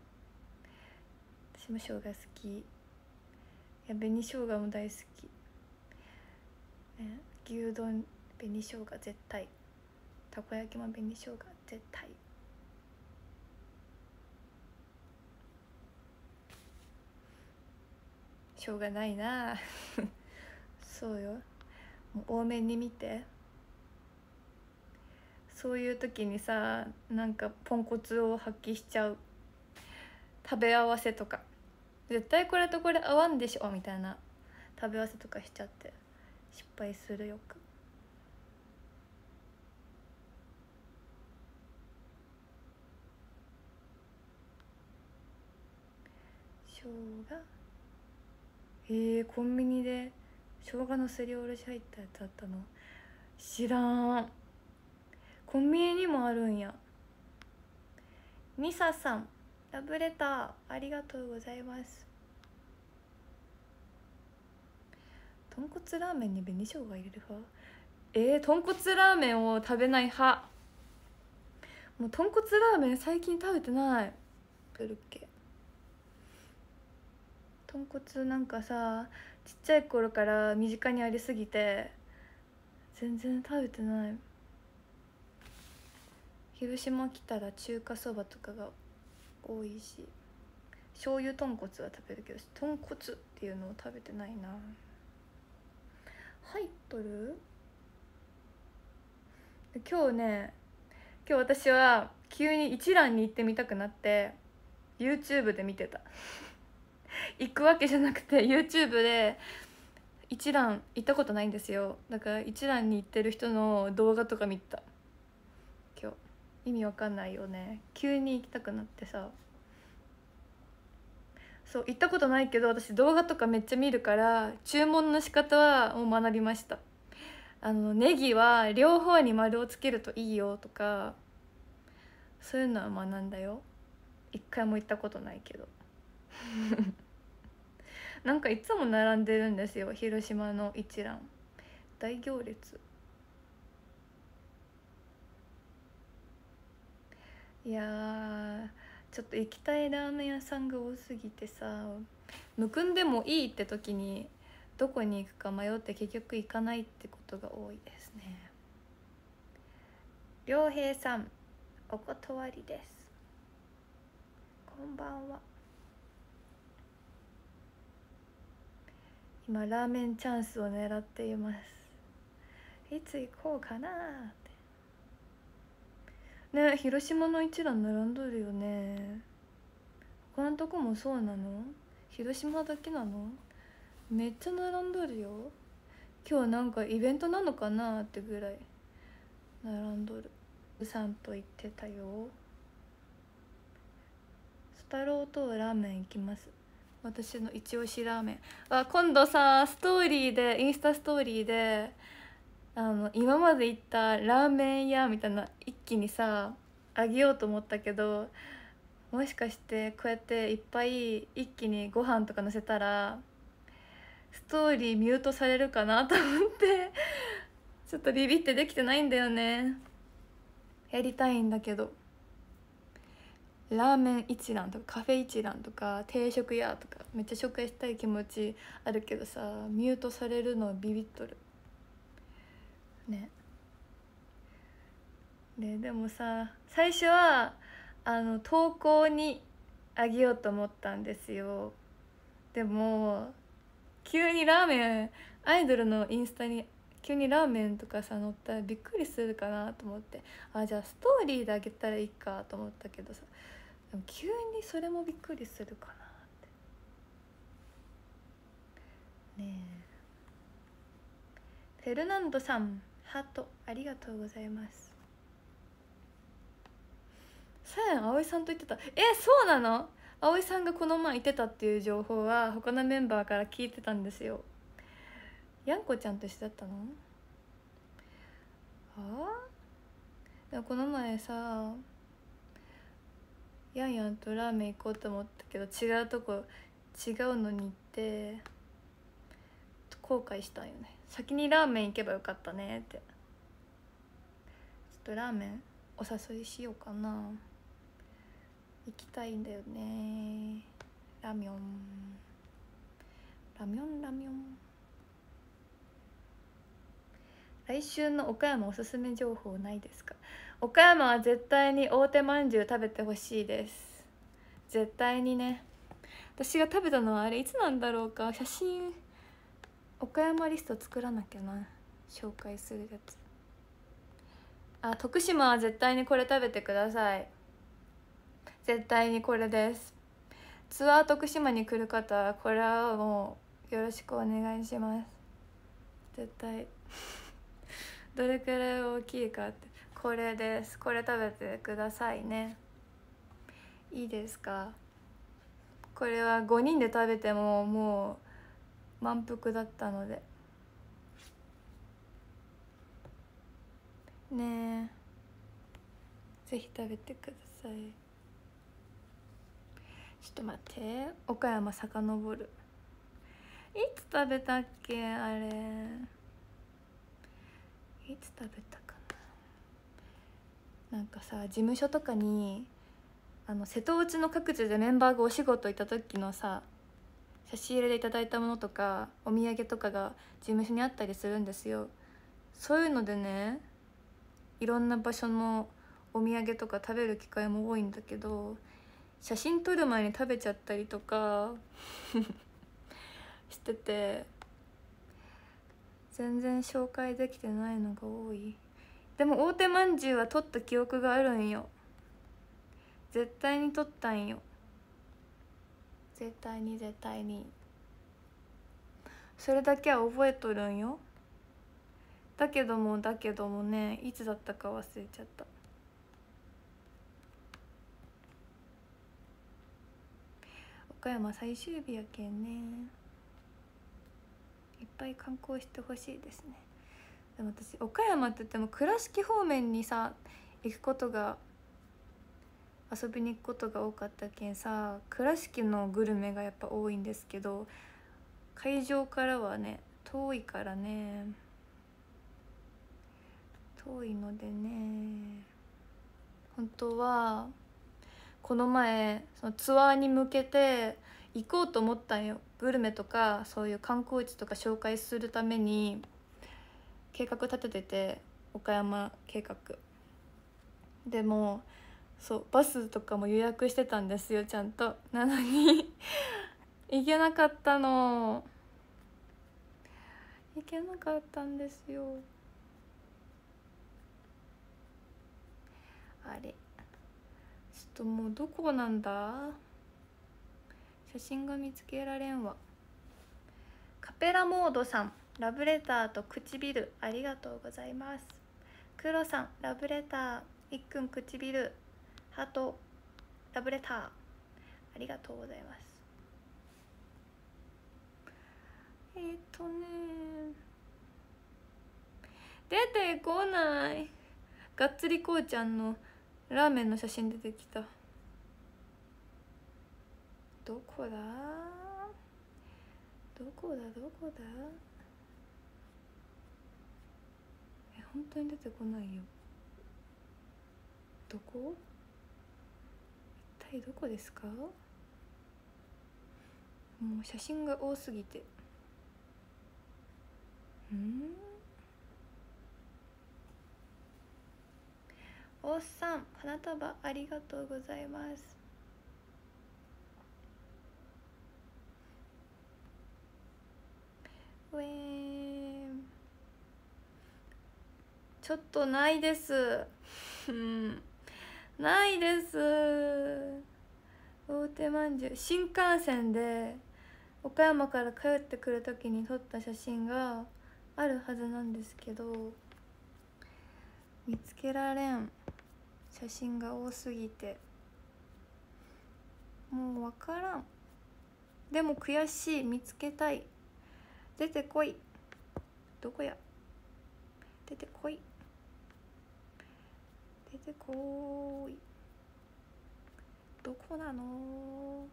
私も生姜好き。いや紅生姜も大好き、ね、牛丼紅生姜絶対、たこ焼きも紅生姜絶対。しょうがないなそうよ、もう多めに見て。そういう時にさ、なんかポンコツを発揮しちゃう。食べ合わせとか絶対これとこれ合わんでしょみたいな食べ合わせとかしちゃって失敗するよく。生姜、えー、コンビニで生姜のすりおろし入ったやつあったの知らん。コンビニにもあるんや。ミサさんラブレターありがとうございます。豚骨ラーメンに紅生姜入れる派？えー、豚骨ラーメンを食べない派。もう豚骨ラーメン最近食べてない。ブルッケ豚骨なんかさ、ちっちゃい頃から身近にありすぎて全然食べてない。広島来たら中華そばとかが多いし、醤油豚骨は食べるけど豚骨っていうのを食べてないな。入っとる？今日ね、今日私は急に一蘭に行ってみたくなって YouTube で見てた行くわけじゃなくて YouTube で一蘭行ったことないんですよ。だから一蘭に行ってる人の動画とか見た今日。意味わかんないよね、急に行きたくなってさ。そう行ったことないけど私動画とかめっちゃ見るから注文の仕方はもう学びました。あのネギは両方に丸をつけるといいよとか、そういうのは学んだよ。一回も行ったことないけどなんかいつも並んでるんですよ広島の一蘭、大行列。いやちょっと行きたいラーメン屋さんが多すぎてさ、むくんでもいいって時にどこに行くか迷って結局行かないってことが多いですね。良平さんお断りです。こんばんは。今ラーメンチャンスを狙っています。いつ行こうかなってね。広島の一蘭並んどるよね。他のとこもそうなの？広島だけなの？めっちゃ並んどるよ。今日なんかイベントなのかなってぐらい並んどる。うさんと言ってたよ。スタローとラーメン行きます。私の一押しラーメン。あ、今度さストーリーでインスタストーリーであの今まで行ったラーメン屋みたいな一気にさあげようと思ったけど、もしかしてこうやっていっぱい一気にご飯とかのせたらストーリーミュートされるかなと思ってちょっとビビってできてないんだよね。やりたいんだけど、ラーメン一蘭とかカフェ一蘭とか定食屋とかめっちゃ紹介したい気持ちあるけどさ、ミュートされるのビビっとるね。ででもさ最初はあの投稿にあげようと思ったんですよ。でも急にラーメンアイドルのインスタに急にラーメンとかさ載ったらびっくりするかなと思って、あじゃあストーリーであげたらいいかと思ったけどさ、でも急にそれもびっくりするかなってね。えフェルナンドさんハートありがとうございます。さやん葵さんと言ってた。えそうなの？葵さんがこの前言ってたっていう情報は他のメンバーから聞いてたんですよ。やんこちゃんと一緒だったの？あでもこの前さやんやんとラーメン行こうと思ったけど違うとこ違うのに行って後悔したんよね。先にラーメン行けばよかったねって。ちょっとラーメンお誘いしようかな。行きたいんだよね。ラミョンラミョンラミョン。来週の岡山おすすめ情報ないですか？岡山は絶対に大手まんじゅう食べてほしいです。絶対にね。私が食べたのはあれいつなんだろうか。写真岡山リスト作らなきゃな。紹介するやつ。あ、徳島は絶対にこれ食べてください。絶対にこれです。ツアー徳島に来る方はこれはもうよろしくお願いします。絶対どれくらい大きいかって。これです。これ食べてくださいね。いいですか？これはごにんで食べてももう満腹だったのでねえ、ぜひ食べてください。ちょっと待って、岡山遡る。いつ食べたっけあれ、いつ食べたかな。なんかさ事務所とかにあの瀬戸内の各地でメンバーがお仕事行った時のさ差し入れでいただいたものとかお土産とかが事務所にあったりするんですよ。そういうのでね、いろんな場所のお土産とか食べる機会も多いんだけど、写真撮る前に食べちゃったりとかしてて全然紹介できてないのが多い。でも大手まんじゅうは撮った記憶があるんよ。絶対に撮ったんよ。絶対に絶対にそれだけは覚えとるんよ。だけどもだけどもね、いつだったか忘れちゃった。岡山最終日やけんね、いっぱい観光してほしいですね。でも私岡山って言っても倉敷方面にさ行くことが遊びに行くことが多かったけんさ、倉敷のグルメがやっぱ多いんですけど、会場からはね遠いからね、遠いのでね、本当はこの前そのツアーに向けて行こうと思ったんよ。 グルメとかそういう観光地とか紹介するために計画立ててて、岡山計画でもそうバスとかも予約してたんですよちゃんと。なのに行けなかったの行けなかったんですよ。あれちょっともうどこなんだ、写真が見つけられんわ。カペラモードさん、ラブレターと唇ありがとうございます。クロさん、ラブレター、いっくん唇、ハート、ラブレターありがとうございます。えー、っとね出てこない。がっつりこうちゃんのラーメンの写真出てきた。どこだどこだどこだ、え本当に出てこないよ。どこ、一体どこですか。もう写真が多すぎて。んおっさん、花束ありがとうございます。ウェーンちょっとないですうんないです。大手まんじゅう新幹線で岡山から帰ってくる時に撮った写真があるはずなんですけど見つけられん。写真が多すぎてもうわからん。でも悔しい、見つけたい。出てこい。どこや、出てこい出てこーい。どこなの。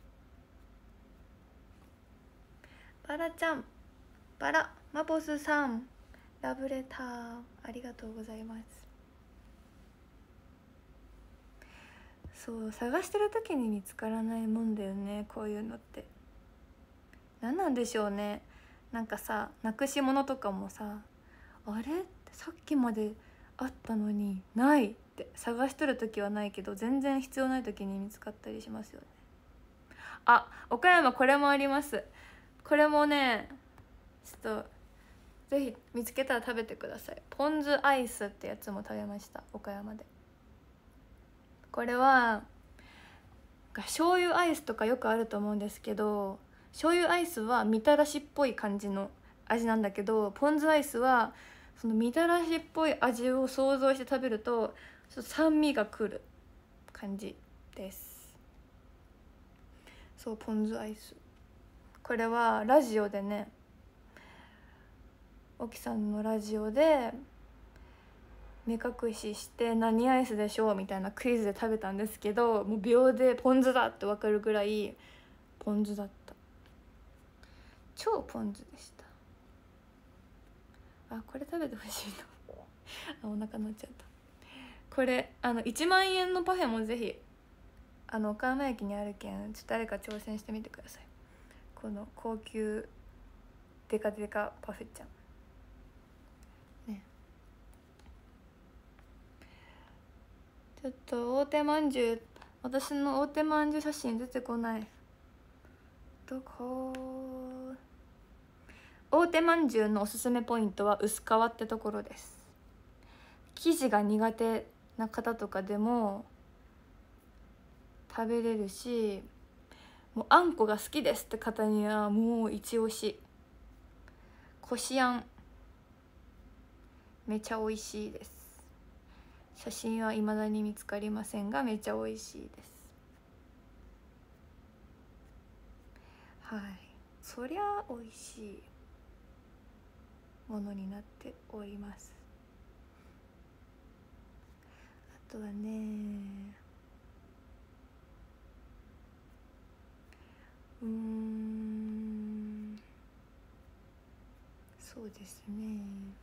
バラちゃん、バラマボスさん、ラブレターありがとうございます。そう探してる時に見つからないもんだよね、こういうのって。何なんでしょうね。なんかさ、なくし物とかもさ、あれってさっきまであったのにないって探しとる時はないけど全然必要ない時に見つかったりしますよね。あ、岡山これもあります。これもねちょっとぜひ見つけたら食べてください。ポン酢アイスってやつも食べました、岡山で。これは醤油アイスとかよくあると思うんですけど、醤油アイスはみたらしっぽい感じの味なんだけど、ポン酢アイスはそのみたらしっぽい味を想像して食べるとちょっと酸味がくる感じです。そう、ポン酢アイス、これはラジオでね、沖さんのラジオで目隠しして何アイスでしょうみたいなクイズで食べたんですけど、もう秒でポン酢だって分かるぐらいポン酢だった。超ポン酢でした。あ、これ食べてほしいのあ、お腹鳴っちゃった。これあのいちまんえんのパフェもぜひあの岡山駅にあるけん、ちょっと誰か挑戦してみてください。この高級デカデカパフェちゃんね。ちょっと大手まんじゅう、私の大手まんじゅう写真出てこない。どこ。大手まんじゅうのおすすめポイントは薄皮ってところです。生地が苦手な方とかでも食べれるし、もうあんこが好きですって方にはもう一押し。こしあんめちゃ美味しいです。写真は未だに見つかりませんがめちゃ美味しいです。はい、そりゃ美味しいものになっております。あとはね、うーんそうですね、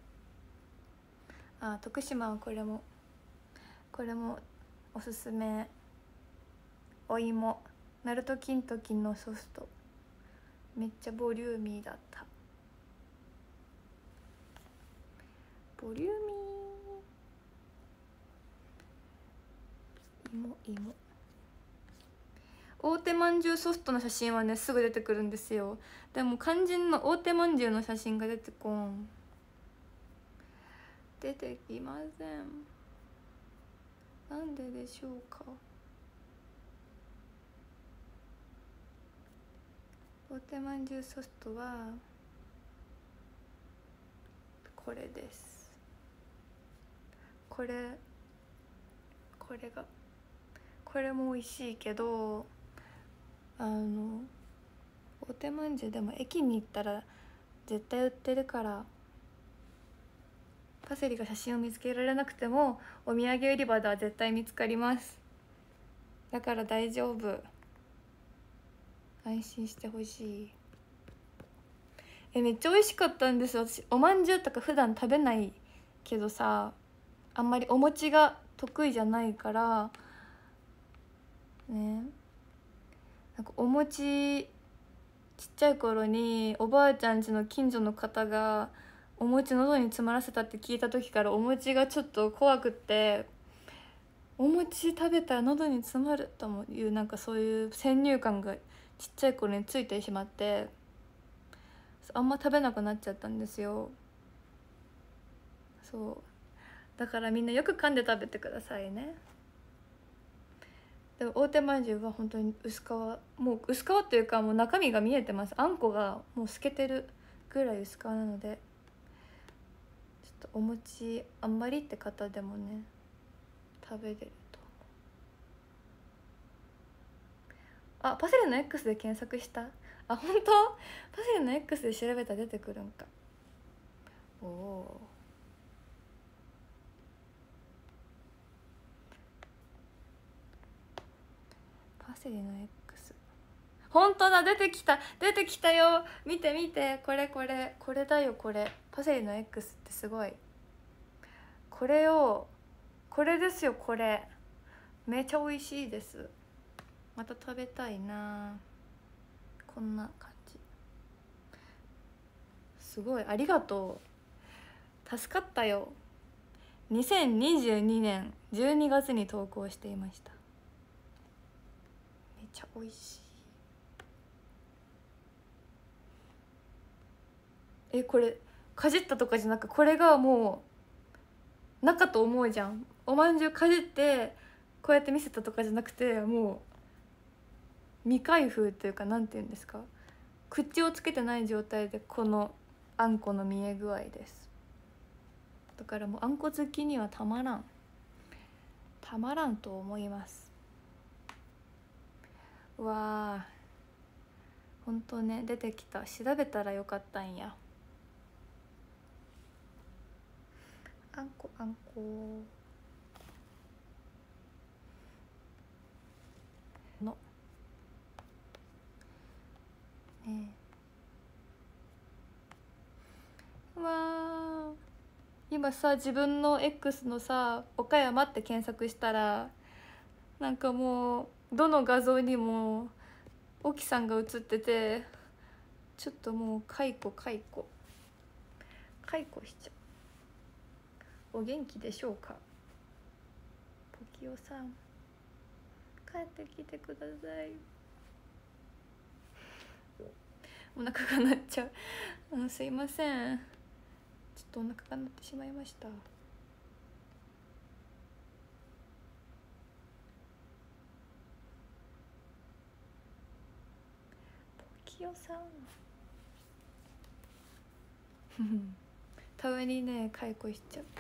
あ、徳島はこれもこれもおすすめ。お芋、ナルト金時のソフトめっちゃボリューミーだった。ボリューミー芋芋大手まんじゅうソフトの写真はねすぐ出てくるんですよ。でも肝心の大手まんじゅうの写真が出てこん出てきません。なんででしょうか。大手まんじゅうソフトはこれです。これこれがこれも美味しいけど、あの大手まんじゅうでも駅に行ったら絶対売ってるから、パセリが写真を見つけられなくてもお土産売り場では絶対見つかります。だから大丈夫、安心してほしい。えめっちゃ美味しかったんですよ。私おまんじゅうとか普段食べないけどさ、あんまりお餅が得意じゃないからね、なんかお餅ちっちゃい頃におばあちゃん家の近所の方がお餅喉に詰まらせたって聞いた時からお餅がちょっと怖くって、お餅食べたら喉に詰まるというなんかそういう先入観がちっちゃい頃についてしまって、あんま食べなくなっちゃったんですよ。そうだからみんなよく噛んで食べてくださいね。でも大手まんじゅうは本当に薄皮、もう薄皮っていうかもう中身が見えてます。あんこがもう透けてるぐらい薄皮なので、ちょっとお餅あんまりって方でもね食べれると思う。あ、パセリの X で検索した。あ、本当？パセリの X で調べたら出てくるんか。おお、パセリの X、 本当だ、出てきた出てきたよ。見て見て、これこれこれだよ、これパセリの X ってすごい。これをこれですよ、これめちゃ美味しいです。また食べたいな。こんな感じ。すごい、ありがとう、助かったよ。にせんにじゅうにねんじゅうにがつに投稿していました。めちゃ美味しい。え、これかじったとかじゃなく、これがもう中と思うじゃん。おまんじゅうかじってこうやって見せたとかじゃなくて、もう未開封というか、なんていうんですか、口をつけてない状態でこのあんこの見え具合です。だからもうあんこ好きにはたまらんたまらんと思います。うわー、ほんとね、出てきた。調べたらよかったんや。あんこあんこのねえ、うわー、今さ自分の X のさ岡山って検索したら、なんかもうどの画像にも沖さんが写ってて、ちょっともう解雇解雇解雇しちゃう。お元気でしょうか。ポキオさん帰ってきてください。お腹が鳴っちゃう、うん、すいません、ちょっとお腹が鳴ってしまいました。ポキオさんたまにね解雇しちゃう。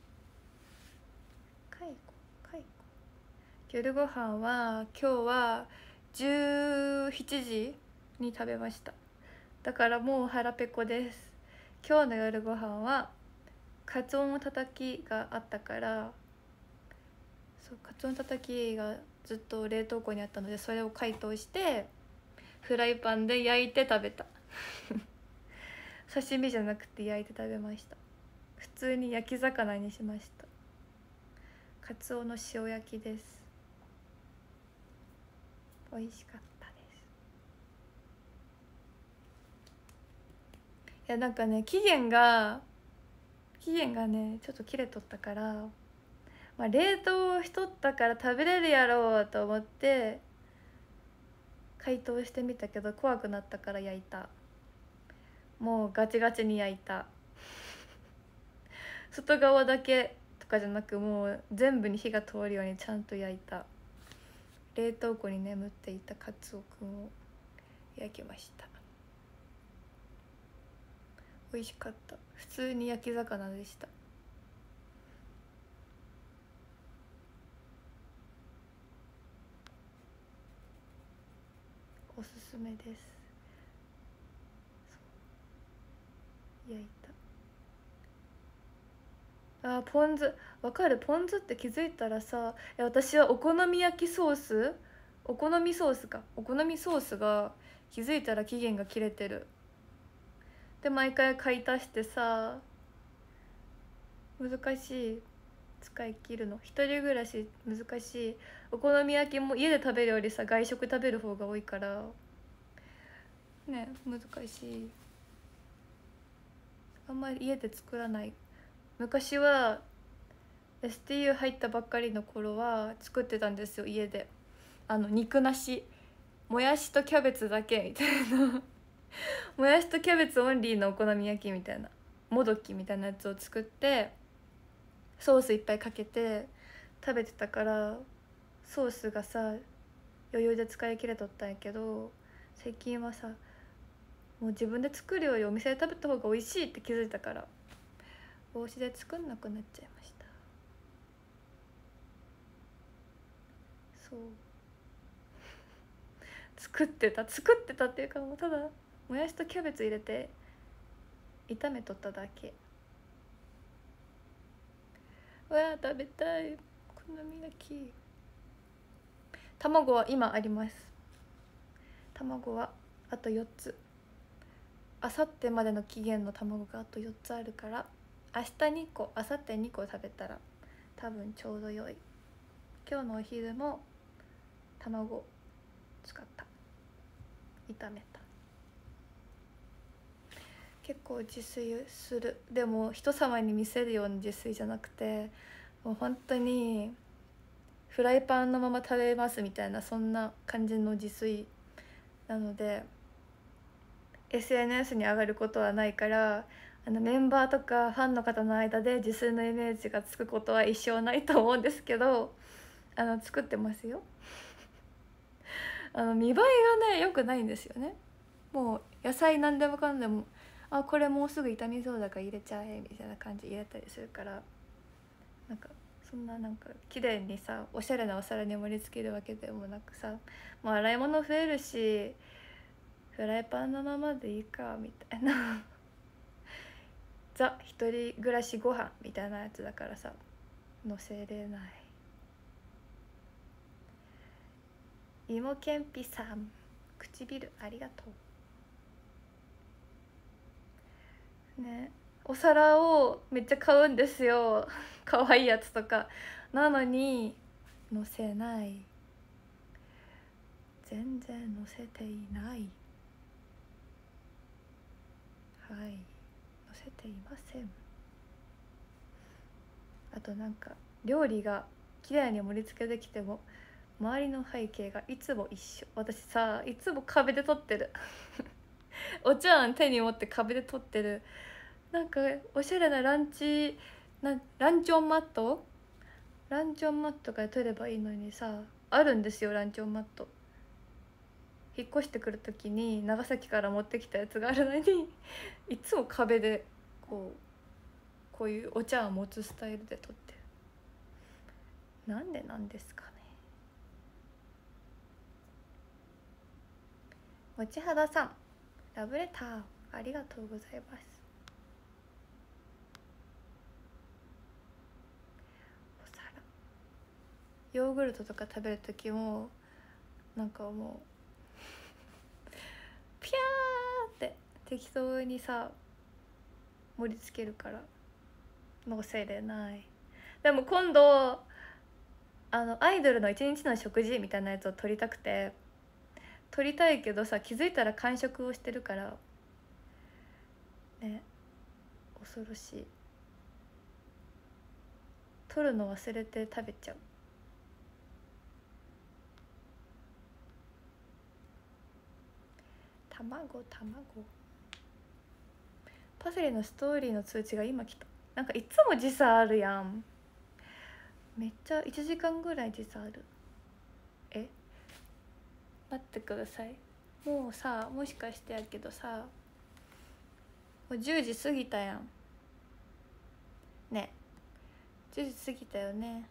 解雇解雇。夜ご飯は今日はじゅうしちじに食べました。だからもう腹ペコです。今日の夜ご飯はカツオのたたきがあったから、そうカツオのたたきがずっと冷凍庫にあったので、それを解凍してフライパンで焼いて食べた刺身じゃなくて焼いて食べました。普通に焼き魚にしました。カツオの塩焼きです。美味しかったです。 いやなんかね期限が期限がねちょっと切れとったから、まあ、冷凍しとったから食べれるやろうと思って解凍してみたけど怖くなったから焼いた。もうガチガチに焼いた外側だけとかじゃなくもう全部に火が通るようにちゃんと焼いた。冷凍庫に眠っていたカツオくんを焼きました。美味しかった。普通に焼き魚でした。おすすめです。焼いた。あーポン酢わかる。ポン酢って気づいたらさ、いや私はお好み焼きソースお好みソースかお好みソースが気づいたら期限が切れてる。で毎回買い足してさ、難しい。使い切るの一人暮らし難しい。お好み焼きも家で食べるよりさ外食食べる方が多いからね、難しい。あんまり家で作らない。昔は エスティーユー 入ったばっかりの頃は作ってたんですよ家で。あの肉なしもやしとキャベツだけみたいなもやしとキャベツオンリーのお好み焼きみたいなもどきみたいなやつを作ってソースいっぱいかけて食べてたから、ソースがさ余裕で使い切れとったんやけど、最近はさもう自分で作るよりお店で食べた方が美味しいって気づいたからお家で作んなくなっちゃいました。そう作ってた作ってたっていうかもうただもやしとキャベツ入れて炒めとっただけ。うわー食べたいお好み焼き。卵は今あります。卵はあとよっつ。あさってまでの期限の卵があとよっつあるから、明日にこあさってにこ食べたら多分ちょうど良い。今日のお昼も卵使った、炒めた。結構自炊する。でも人様に見せるような自炊じゃなくて、もう本当にフライパンのまま食べますみたいな、そんな感じの自炊なので エスエヌエス に上がることはないから、あのメンバーとかファンの方の間で自炊のイメージがつくことは一生ないと思うんですけど、あの作ってますよあの見栄えがね良くないんですよね。もう野菜何でもかんでもあこれもうすぐ傷みそうだから入れちゃえみたいな感じ入れたりするから、なんかそんななんか綺麗にさおしゃれなお皿に盛り付けるわけでもなくさ、もう洗い物増えるしフライパンのままでいいかみたいなザ一人暮らしご飯みたいなやつだからさ、のせれない。いもけんぴさん唇ありがとうね。お皿をめっちゃ買うんですよ可愛いやつとかなのにのせない。全然のせていない。はいのせていません。あとなんか料理が綺麗に盛り付けできても周りの背景がいつも一緒。私さいつも壁で撮ってるお茶碗手に持って壁で撮ってる。なんかおしゃれなランチなランチョンマットランチョンマットから撮ればいいのにさ、あるんですよランチョンマット。引っ越してくる時に長崎から持ってきたやつがあるのにいつも壁でこうこういうお茶碗持つスタイルで撮ってる。なんでなんですかね。もちはださんラブレターありがとうございます。お皿ヨーグルトとか食べる時もなんかもうピャーって適当にさ盛り付けるからのせれない。でも今度あのアイドルの一日の食事みたいなやつを撮りたくて撮りたいけどさ、気づいたら完食をしてるからね、恐ろしい。取るの忘れて食べちゃう。卵卵パセリのストーリーの通知が今来た。なんかいつも時差あるやん。めっちゃいちじかんぐらい時差ある。え、待ってください。もうさ、もしかしてやけどさ、もうじゅうじ過ぎたやんね。じゅうじ過ぎたよね。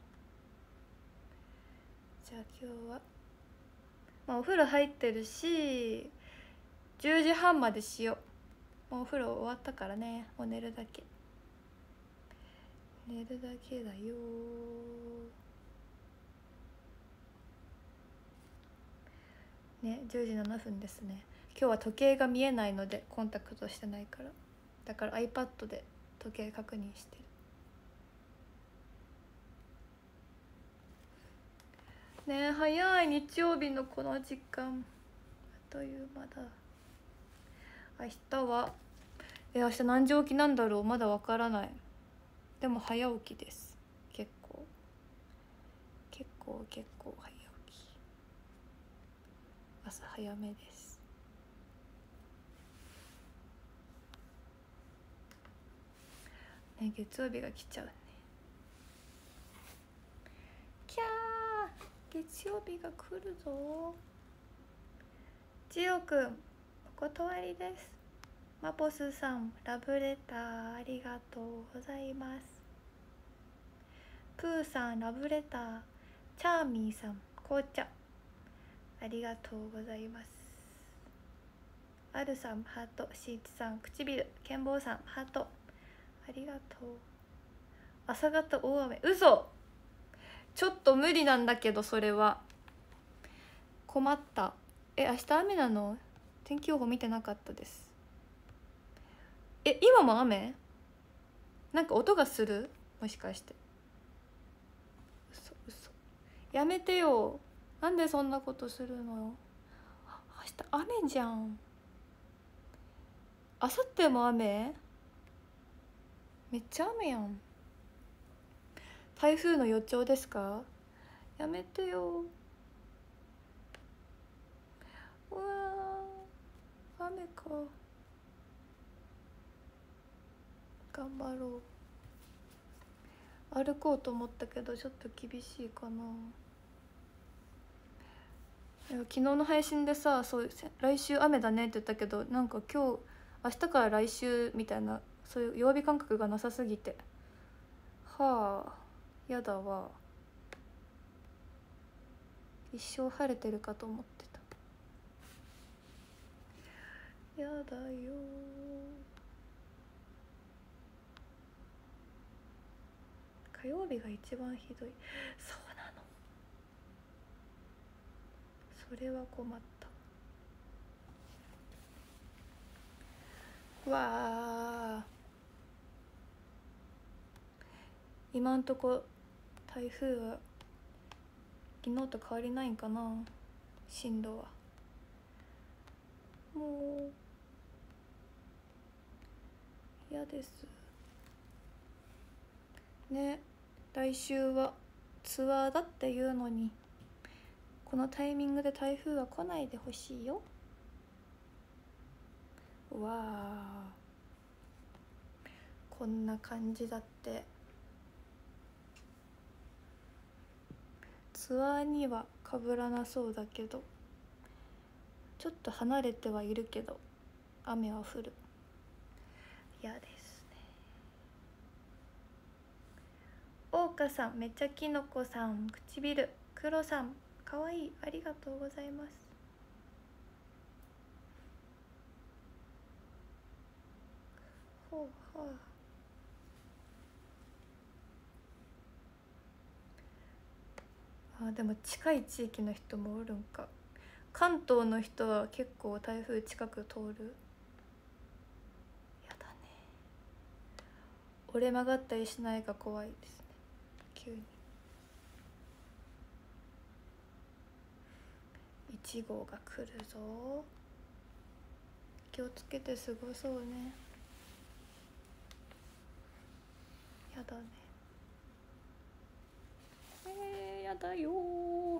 じゃあ今日はまあお風呂入ってるしじゅうじはんまでしよう。もうお風呂終わったからね。もう寝るだけ寝るだけだよ。ね、じゅうじななふんですね。今日は時計が見えないのでコンタクトしてないから、だから iPad で時計確認してるね。え早い。日曜日のこの時間あっという間だ。明日はえ明日何時起きなんだろう。まだわからない。でも早起きです。結構結構結構早起き。朝早めです。ね、月曜日が来ちゃうね。キャー、月曜日が来るぞ。ジオくんお断りです。マポスさんラブレターありがとうございます。プーさんラブレター。チャーミーさん紅茶ありがとうございます。アルさんハート。シーチさん唇。ケンボーさんハートありがとう。朝方大雨。嘘。ちょっと無理なんだけどそれは困った。え明日雨なの？天気予報見てなかったです。え今も雨？なんか音がする？もしかして。嘘嘘。やめてよ。なんでそんなことするのよ。明日雨じゃん。明後日も雨？めっちゃ雨やん。台風の予兆ですか？やめてよ。うわー雨か。頑張ろう。歩こうと思ったけどちょっと厳しいかな。昨日の配信でさ、そう来週雨だねって言ったけど、なんか今日明日から来週みたいな、そういう曜日感覚がなさすぎて、はあやだわ。一生晴れてるかと思ってた。やだよ。火曜日が一番ひどい。そうなの。それは困った。わあ今んとこ台風は昨日と変わりないんかな。進路はもう嫌ですね。来週はツアーだっていうのに、このタイミングで台風は来ないでほしいよ。わあこんな感じだって。ツアーにはかぶらなそうだけど、ちょっと離れてはいるけど雨は降る。嫌ですね。大岡さんめっちゃきのこさん唇。黒さんかわいいありがとうございます。ほうはあ。あでも近い地域の人もおるんか。関東の人は結構台風近く通る。やだね。折れ曲がったりしないか怖いですね。急にいちごうが来るぞ。気をつけて過ごそうね。 だね。えー、やだよー。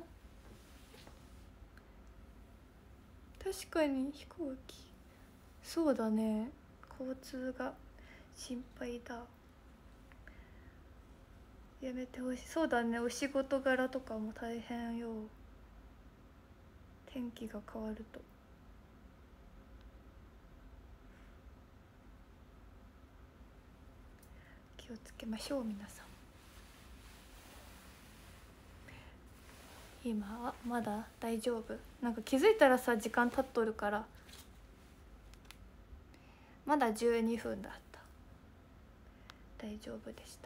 確かに飛行機、そうだね、交通が心配だ。やめてほしい。そうだね、お仕事柄とかも大変よ、天気が変わると。気をつけましょう皆さん。今はまだ大丈夫。なんか気づいたらさ時間経っとるから、まだじゅうにふんだった。大丈夫でした。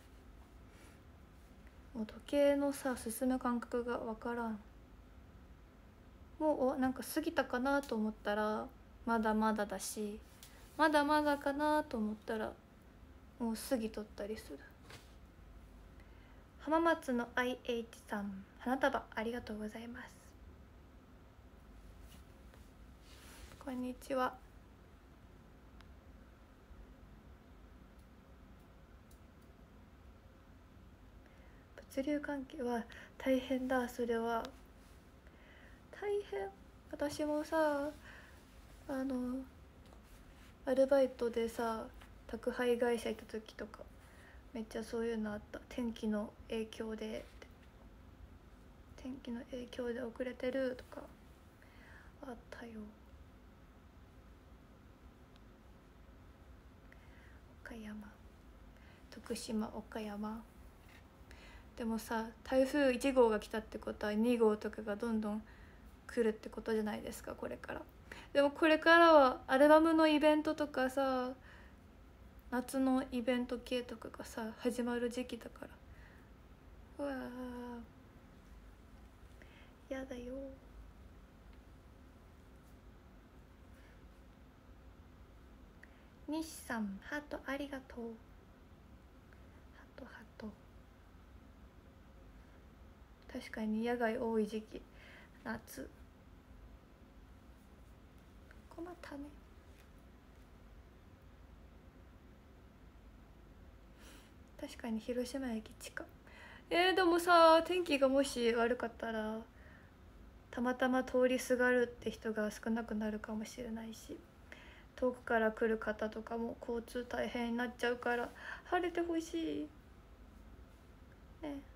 もう時計のさ進む感覚がわからん。もうおなんか過ぎたかなと思ったらまだまだだし、まだまだかなと思ったらもう過ぎとったりする。浜松の アイエイチ さん、花束ありがとうございます。こんにちは。物流関係は大変だ。それは大変。私もさあのアルバイトでさ宅配会社行った時とかめっちゃそういうのあった。天気の影響で天気の影響で遅れてるとかあったよ。岡山、徳島、岡山。でもさ台風いち号が来たってことはに号とかがどんどん来るってことじゃないですか、これから。でもこれからはアルバムのイベントとかさ夏のイベント系とかがさ始まる時期だから、うわーやだよ。西さんハートありがとう。ハトハト。確かに野外多い時期夏。困ったね。確かに広島駅近。えー、でもさ天気がもし悪かったらたまたま通りすがるって人が少なくなるかもしれないし、遠くから来る方とかも交通大変になっちゃうから晴れてほしいね。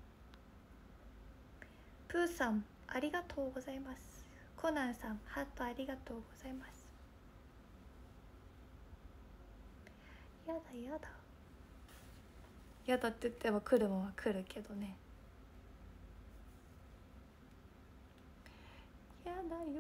プーさんありがとうございます。コナンさんハートありがとうございます。やだやだやだって言っても来るもんは来るけどね。やだよ。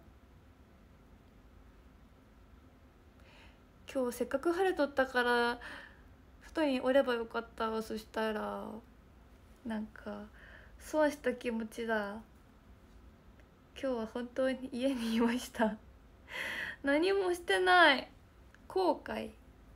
今日せっかく晴れとったから外におればよかったわ。そしたらなんか損した気持ちだ。今日は本当に家にいました何もしてない。後悔。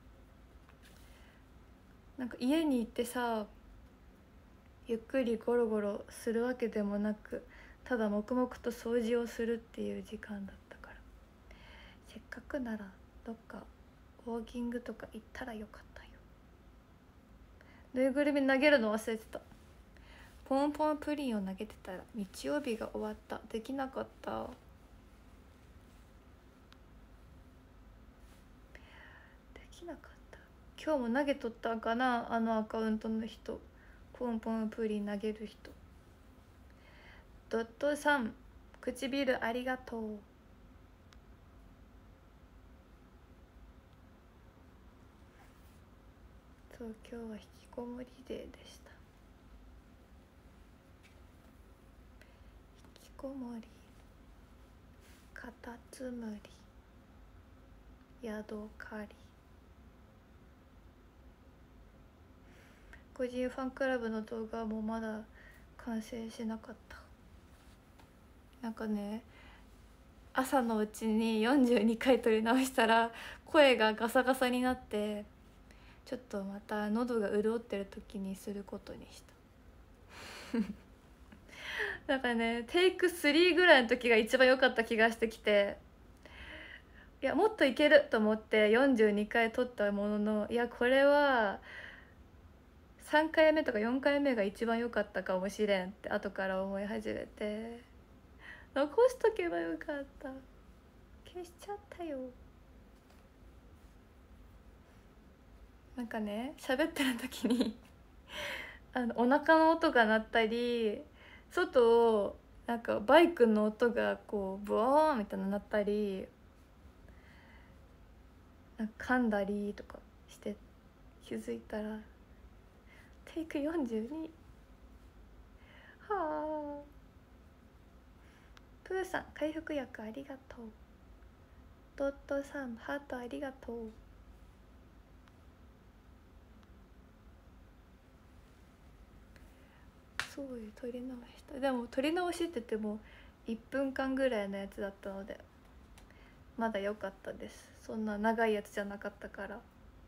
なんか家に行ってさゆっくりゴロゴロするわけでもなく、ただ黙々と掃除をするっていう時間だったから、せっかくならどっかウォーキングとか行ったらよかったよ。ぬいぐるみ投げるの忘れてた。ポンポンプリンを投げてたら日曜日が終わった。できなかった。できなかった。今日も投げとったんかな、あのアカウントの人。ポンポンプリン投げる人。ドットさん唇ありがとう。そう今日は引きこもりデーでした。引きこもり、カタツムリ、ヤドカリ。個人ファンクラブの動画もまだ完成しなかった。なんかね朝のうちによんじゅうにかい撮り直したら声がガサガサになって、ちょっとまた喉が潤ってる時にすることにしたなんかねテイクスリーぐらいの時が一番良かった気がしてきて、いやもっといけると思ってよんじゅうにかい撮ったものの、いやこれはさんかいめとかよんかいめが一番良かったかもしれんって後から思い始めて、残しとけばよかった、消しちゃったよ。なんかね、喋ってる時にあのお腹の音が鳴ったり、外をなんかバイクの音がこうブワーンみたいな鳴ったり、なんか噛んだりとかして気づいたらテイクよんじゅうに。はあ、プーさん回復薬ありがとう。ドットさんハートありがとう。そうよ、撮り直した。でも撮り直しって言ってもいっぷんかんぐらいのやつだったのでまだ良かったです。そんな長いやつじゃなかったから。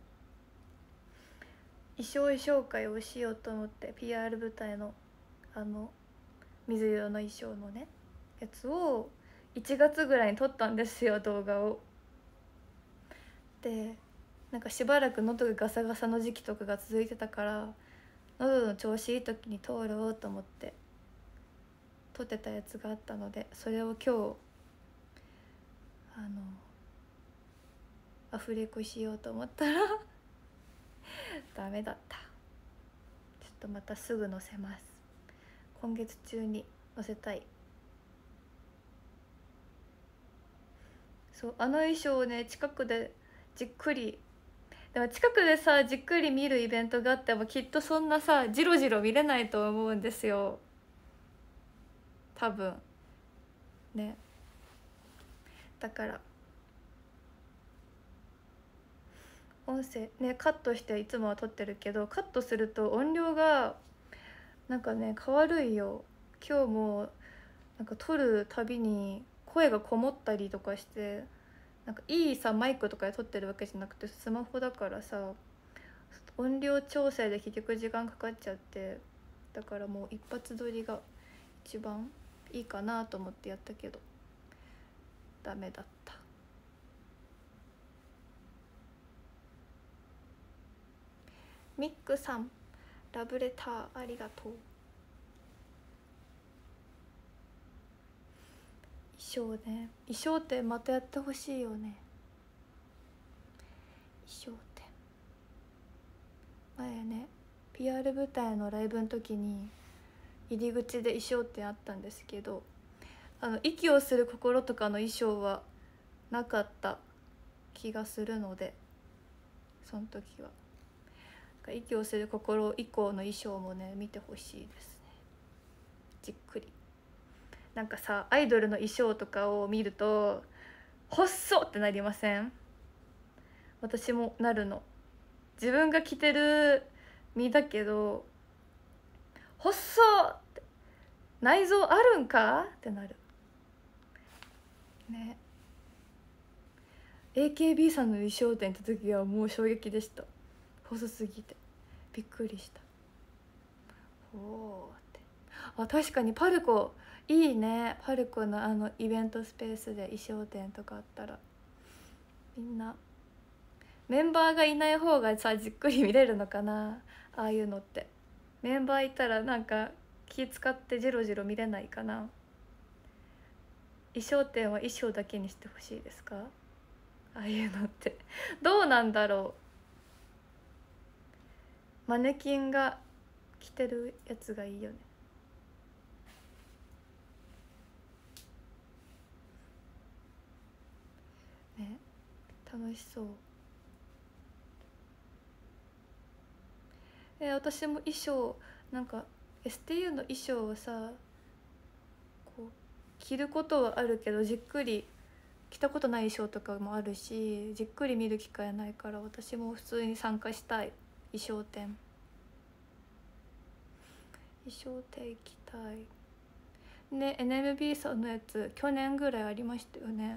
衣装紹介をしようと思って ピーアール 舞台のあの水色の衣装のねやつをいちがつぐらいに撮ったんですよ、動画を。でなんかしばらく喉がガサガサの時期とかが続いてたから、喉の調子いい時に撮ろうと思って撮ってたやつがあったので、それを今日あのアフレコしようと思ったらダメだった。ちょっとまたすぐ載せます。今月中に載せたい。そう、あの衣装をね近くでじっくり、でも近くでさじっくり見るイベントがあってもきっとそんなさジロジロ見れないと思うんですよ、多分ね。だから音声ねカットしていつもは撮ってるけど、カットすると音量がなんかね変わるんよ。今日もなんか撮るたびに声がこもったりとかして、なんかいいさマイクとかで撮ってるわけじゃなくてスマホだからさ、音量調整で結局時間かかっちゃって、だからもう一発撮りが一番いいかなと思ってやったけどダメだった。ミックさんラブレターありがとう。衣装ね、衣装ってまたやってほしいよね。衣装って前ね ピーアール 舞台のライブの時に入り口で衣装ってあったんですけど、あの息をする心とかの衣装はなかった気がするので、その時は息をする心以降の衣装もね見てほしいですね、じっくり。なんかさアイドルの衣装とかを見ると細っってなりません？私もなるの。自分が着てる身だけど細っって、内臓あるんかってなるね。 エーケービー さんの衣装展行った時はもう衝撃でした。細すぎてびっくりした。おーって、あ確かにパルコいいね。パルコのあのイベントスペースで衣装展とかあったらみんなメンバーがいない方がさじっくり見れるのかな、ああいうのって。メンバーいたらなんか気使ってジロジロ見れないかな。衣装展は衣装だけにしてほしいですか、ああいうのってどうなんだろう。マネキンが着てるやつがいいよね。ね、楽しそう。え私も衣装なんか エスティーユー の衣装をさこう着ることはあるけどじっくり着たことない衣装とかもあるし、じっくり見る機会ないから、私も普通に参加したい。衣装展衣装展行きたいね。 エヌエムビー さんのやつ去年ぐらいありましたよね。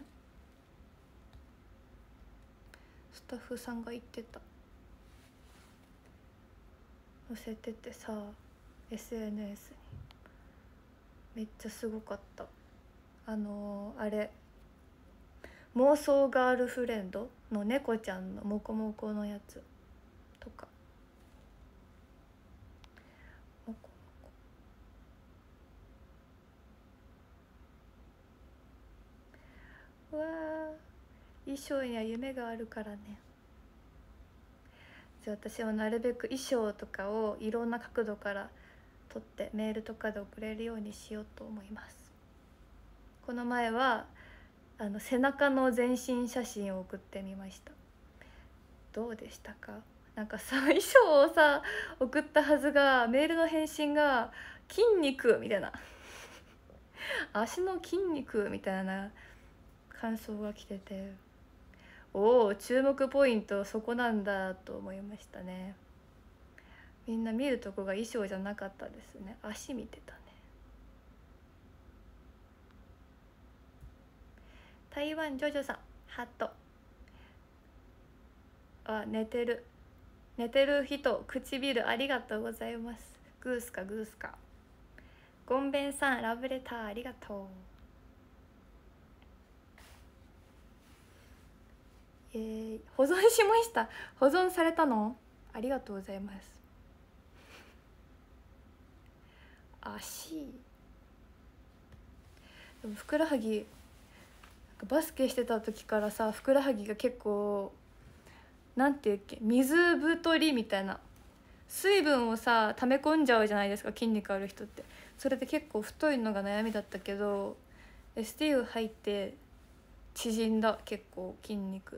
スタッフさんが言ってた、載せててさ エスエヌエス にめっちゃすごかった。あのー、あれ妄想ガールフレンドの猫ちゃんのモコモコのやつとかうわー、衣装には夢があるからね。じゃあ私はなるべく衣装とかをいろんな角度から撮ってメールとかで送れるようにしようと思います。この前はあの背中の全身写真を送ってみました。どうでしたか？なんかさ、衣装をさ送ったはずがメールの返信が筋肉みたいな足の筋肉みたいな感想が来てて、おお、注目ポイントそこなんだと思いましたね。みんな見るとこが衣装じゃなかったですね。足見てたね。台湾ジョジョさんハット。あ、寝てる寝てる人唇ありがとうございます。グースかグースか。ゴンベンさんラブレターありがとう。えー、保存しました。保存されたのありがとうございます。足でもふくらはぎバスケしてた時からさ、ふくらはぎが結構なんていうっけ、水太りみたいな、水分をさ溜め込んじゃうじゃないですか、筋肉ある人って。それで結構太いのが悩みだったけど エスティー 入って縮んだ。結構筋肉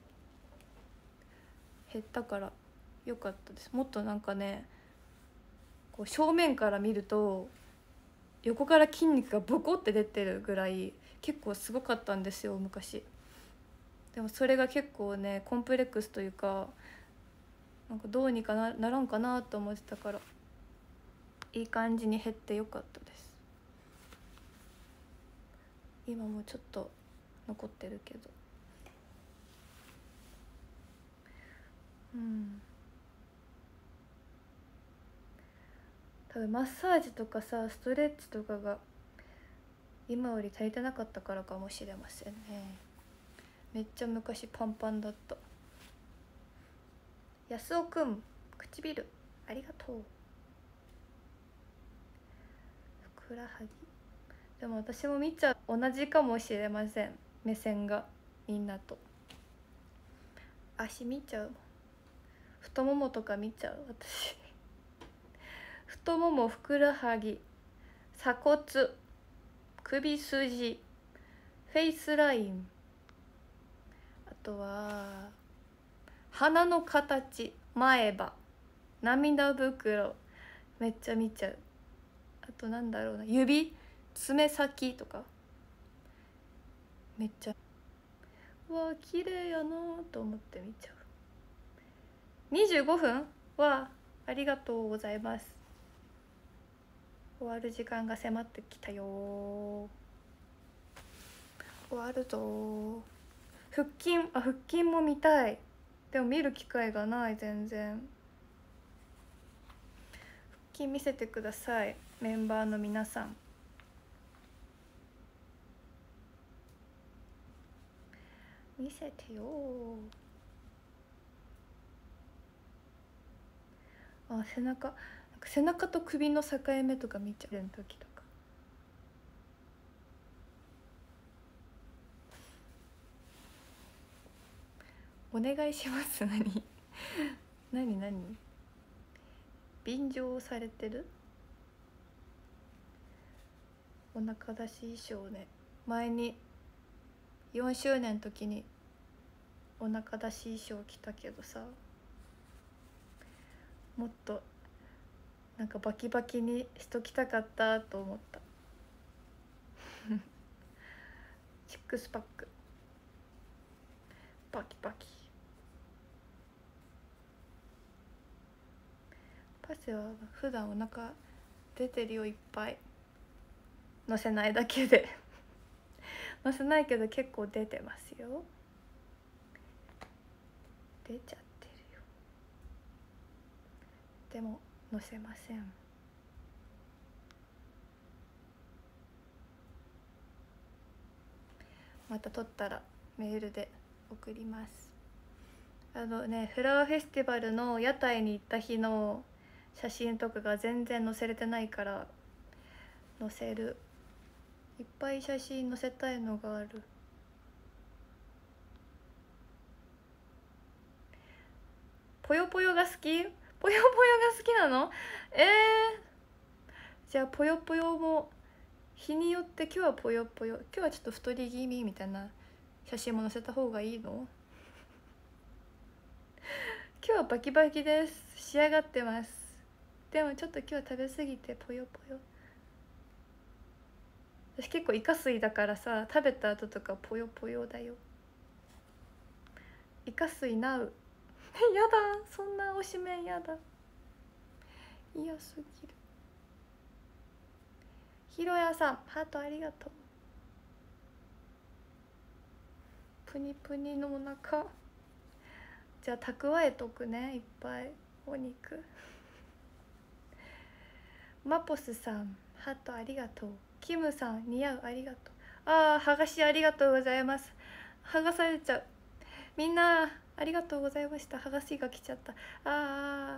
減ったから良かったです。もっとなんかね、こう正面から見ると横から筋肉がボコって出てるぐらい結構すごかったんですよ昔。でもそれが結構ねコンプレックスというか、なんかどうにか な, ならんかなと思ってたから、いい感じに減ってよかったです。今もちょっと残ってるけど、うん多分マッサージとかさストレッチとかが今より足りてなかったからかもしれませんね。めっちゃ昔パンパンだった。安尾くん唇ありがとう。ふくらはぎでも私も見ちゃう、同じかもしれません、目線がみんなと。足見ちゃうもん、太ももとか見ちゃう私太もも、ふくらはぎ、鎖骨、首筋、フェイスライン、あとは鼻の形、前歯、涙袋めっちゃ見ちゃう。あとなんだろうな、指、爪先とかめっちゃうわ綺麗やなと思って見ちゃう。にじゅうごふんはありがとうございます。終わる時間が迫ってきたよ。終わるぞ。腹筋、あ腹筋も見たい。でも見る機会がない全然。腹筋見せてくださいメンバーの皆さん。見せてよ。あ背中、背中と首の境目とか見ちゃう時とか。お願いします何何何便乗されてる。お腹出し衣装ね、前によんしゅうねんの時にお腹出し衣装着たけどさ、もっとなんかバキバキにしときたかったと思ったシックスパックバキバキ。パセは普段お腹出てるよいっぱい。乗せないだけで乗せないけど結構出てますよ。出ちゃってるよ。でも乗せません。また撮ったらメールで送ります。あのねフラワーフェスティバルの屋台に行った日の写真とかが全然載せれてないから載せる。いっぱい写真載せたいのがある。 ぽよぽよが好き？ぽよぽよが好きなの？えー、じゃあぽよぽよも日によって今日はぽよぽよ、今日はちょっと太り気味みたいな写真も載せた方がいいの？今日はバキバキです。仕上がってます。でもちょっと今日食べ過ぎてぽよぽよ。私結構イカ水だからさ、食べた後とかぽよぽよだよ。イカ水なうやだ、そんな推しメンやだ、嫌すぎる。ひろやさんハートありがとう。プニプニのお腹、じゃあ蓄えとくね、いっぱいお肉。マポスさんハートありがとう。キムさん似合うありがとう。あー、剥がしありがとうございます。剥がされちゃう。みんなありがとうございました。剥がしが来ちゃった。あ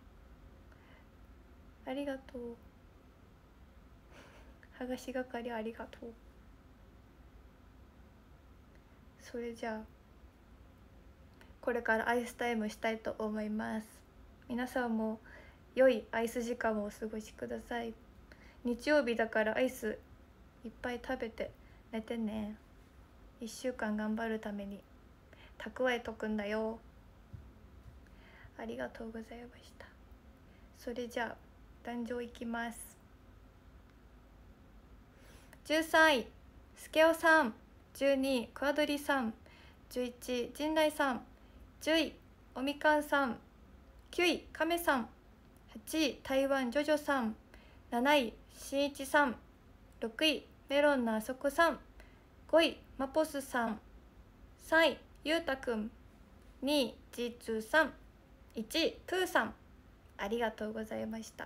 ー、ありがとう。剥がし係ありがとう。それじゃあこれからアイスタイムしたいと思います。皆さんも良いアイス時間をお過ごしください。日曜日だからアイスいっぱい食べて寝てね。いっしゅうかん頑張るために蓄えとくんだよ。ありがとうございました。それじゃあ壇上行きます。じゅうさんいスケオさん、じゅうにいクワドリさん、じゅういちい陣内さん、じゅういおみかんさん、きゅういカメさん、はちい台湾ジョジョさん、なないしんいちさん、ろくいメロンのあそこさん、ごいマポスさん、さんいゆうたくん、にいジーツーさん、いちいプーさん、ありがとうございました。あ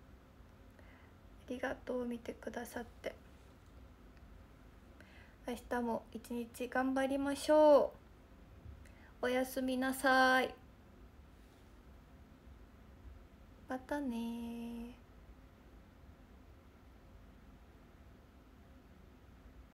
りがとう、見てくださって。明日も一日頑張りましょう。おやすみなさい。またね。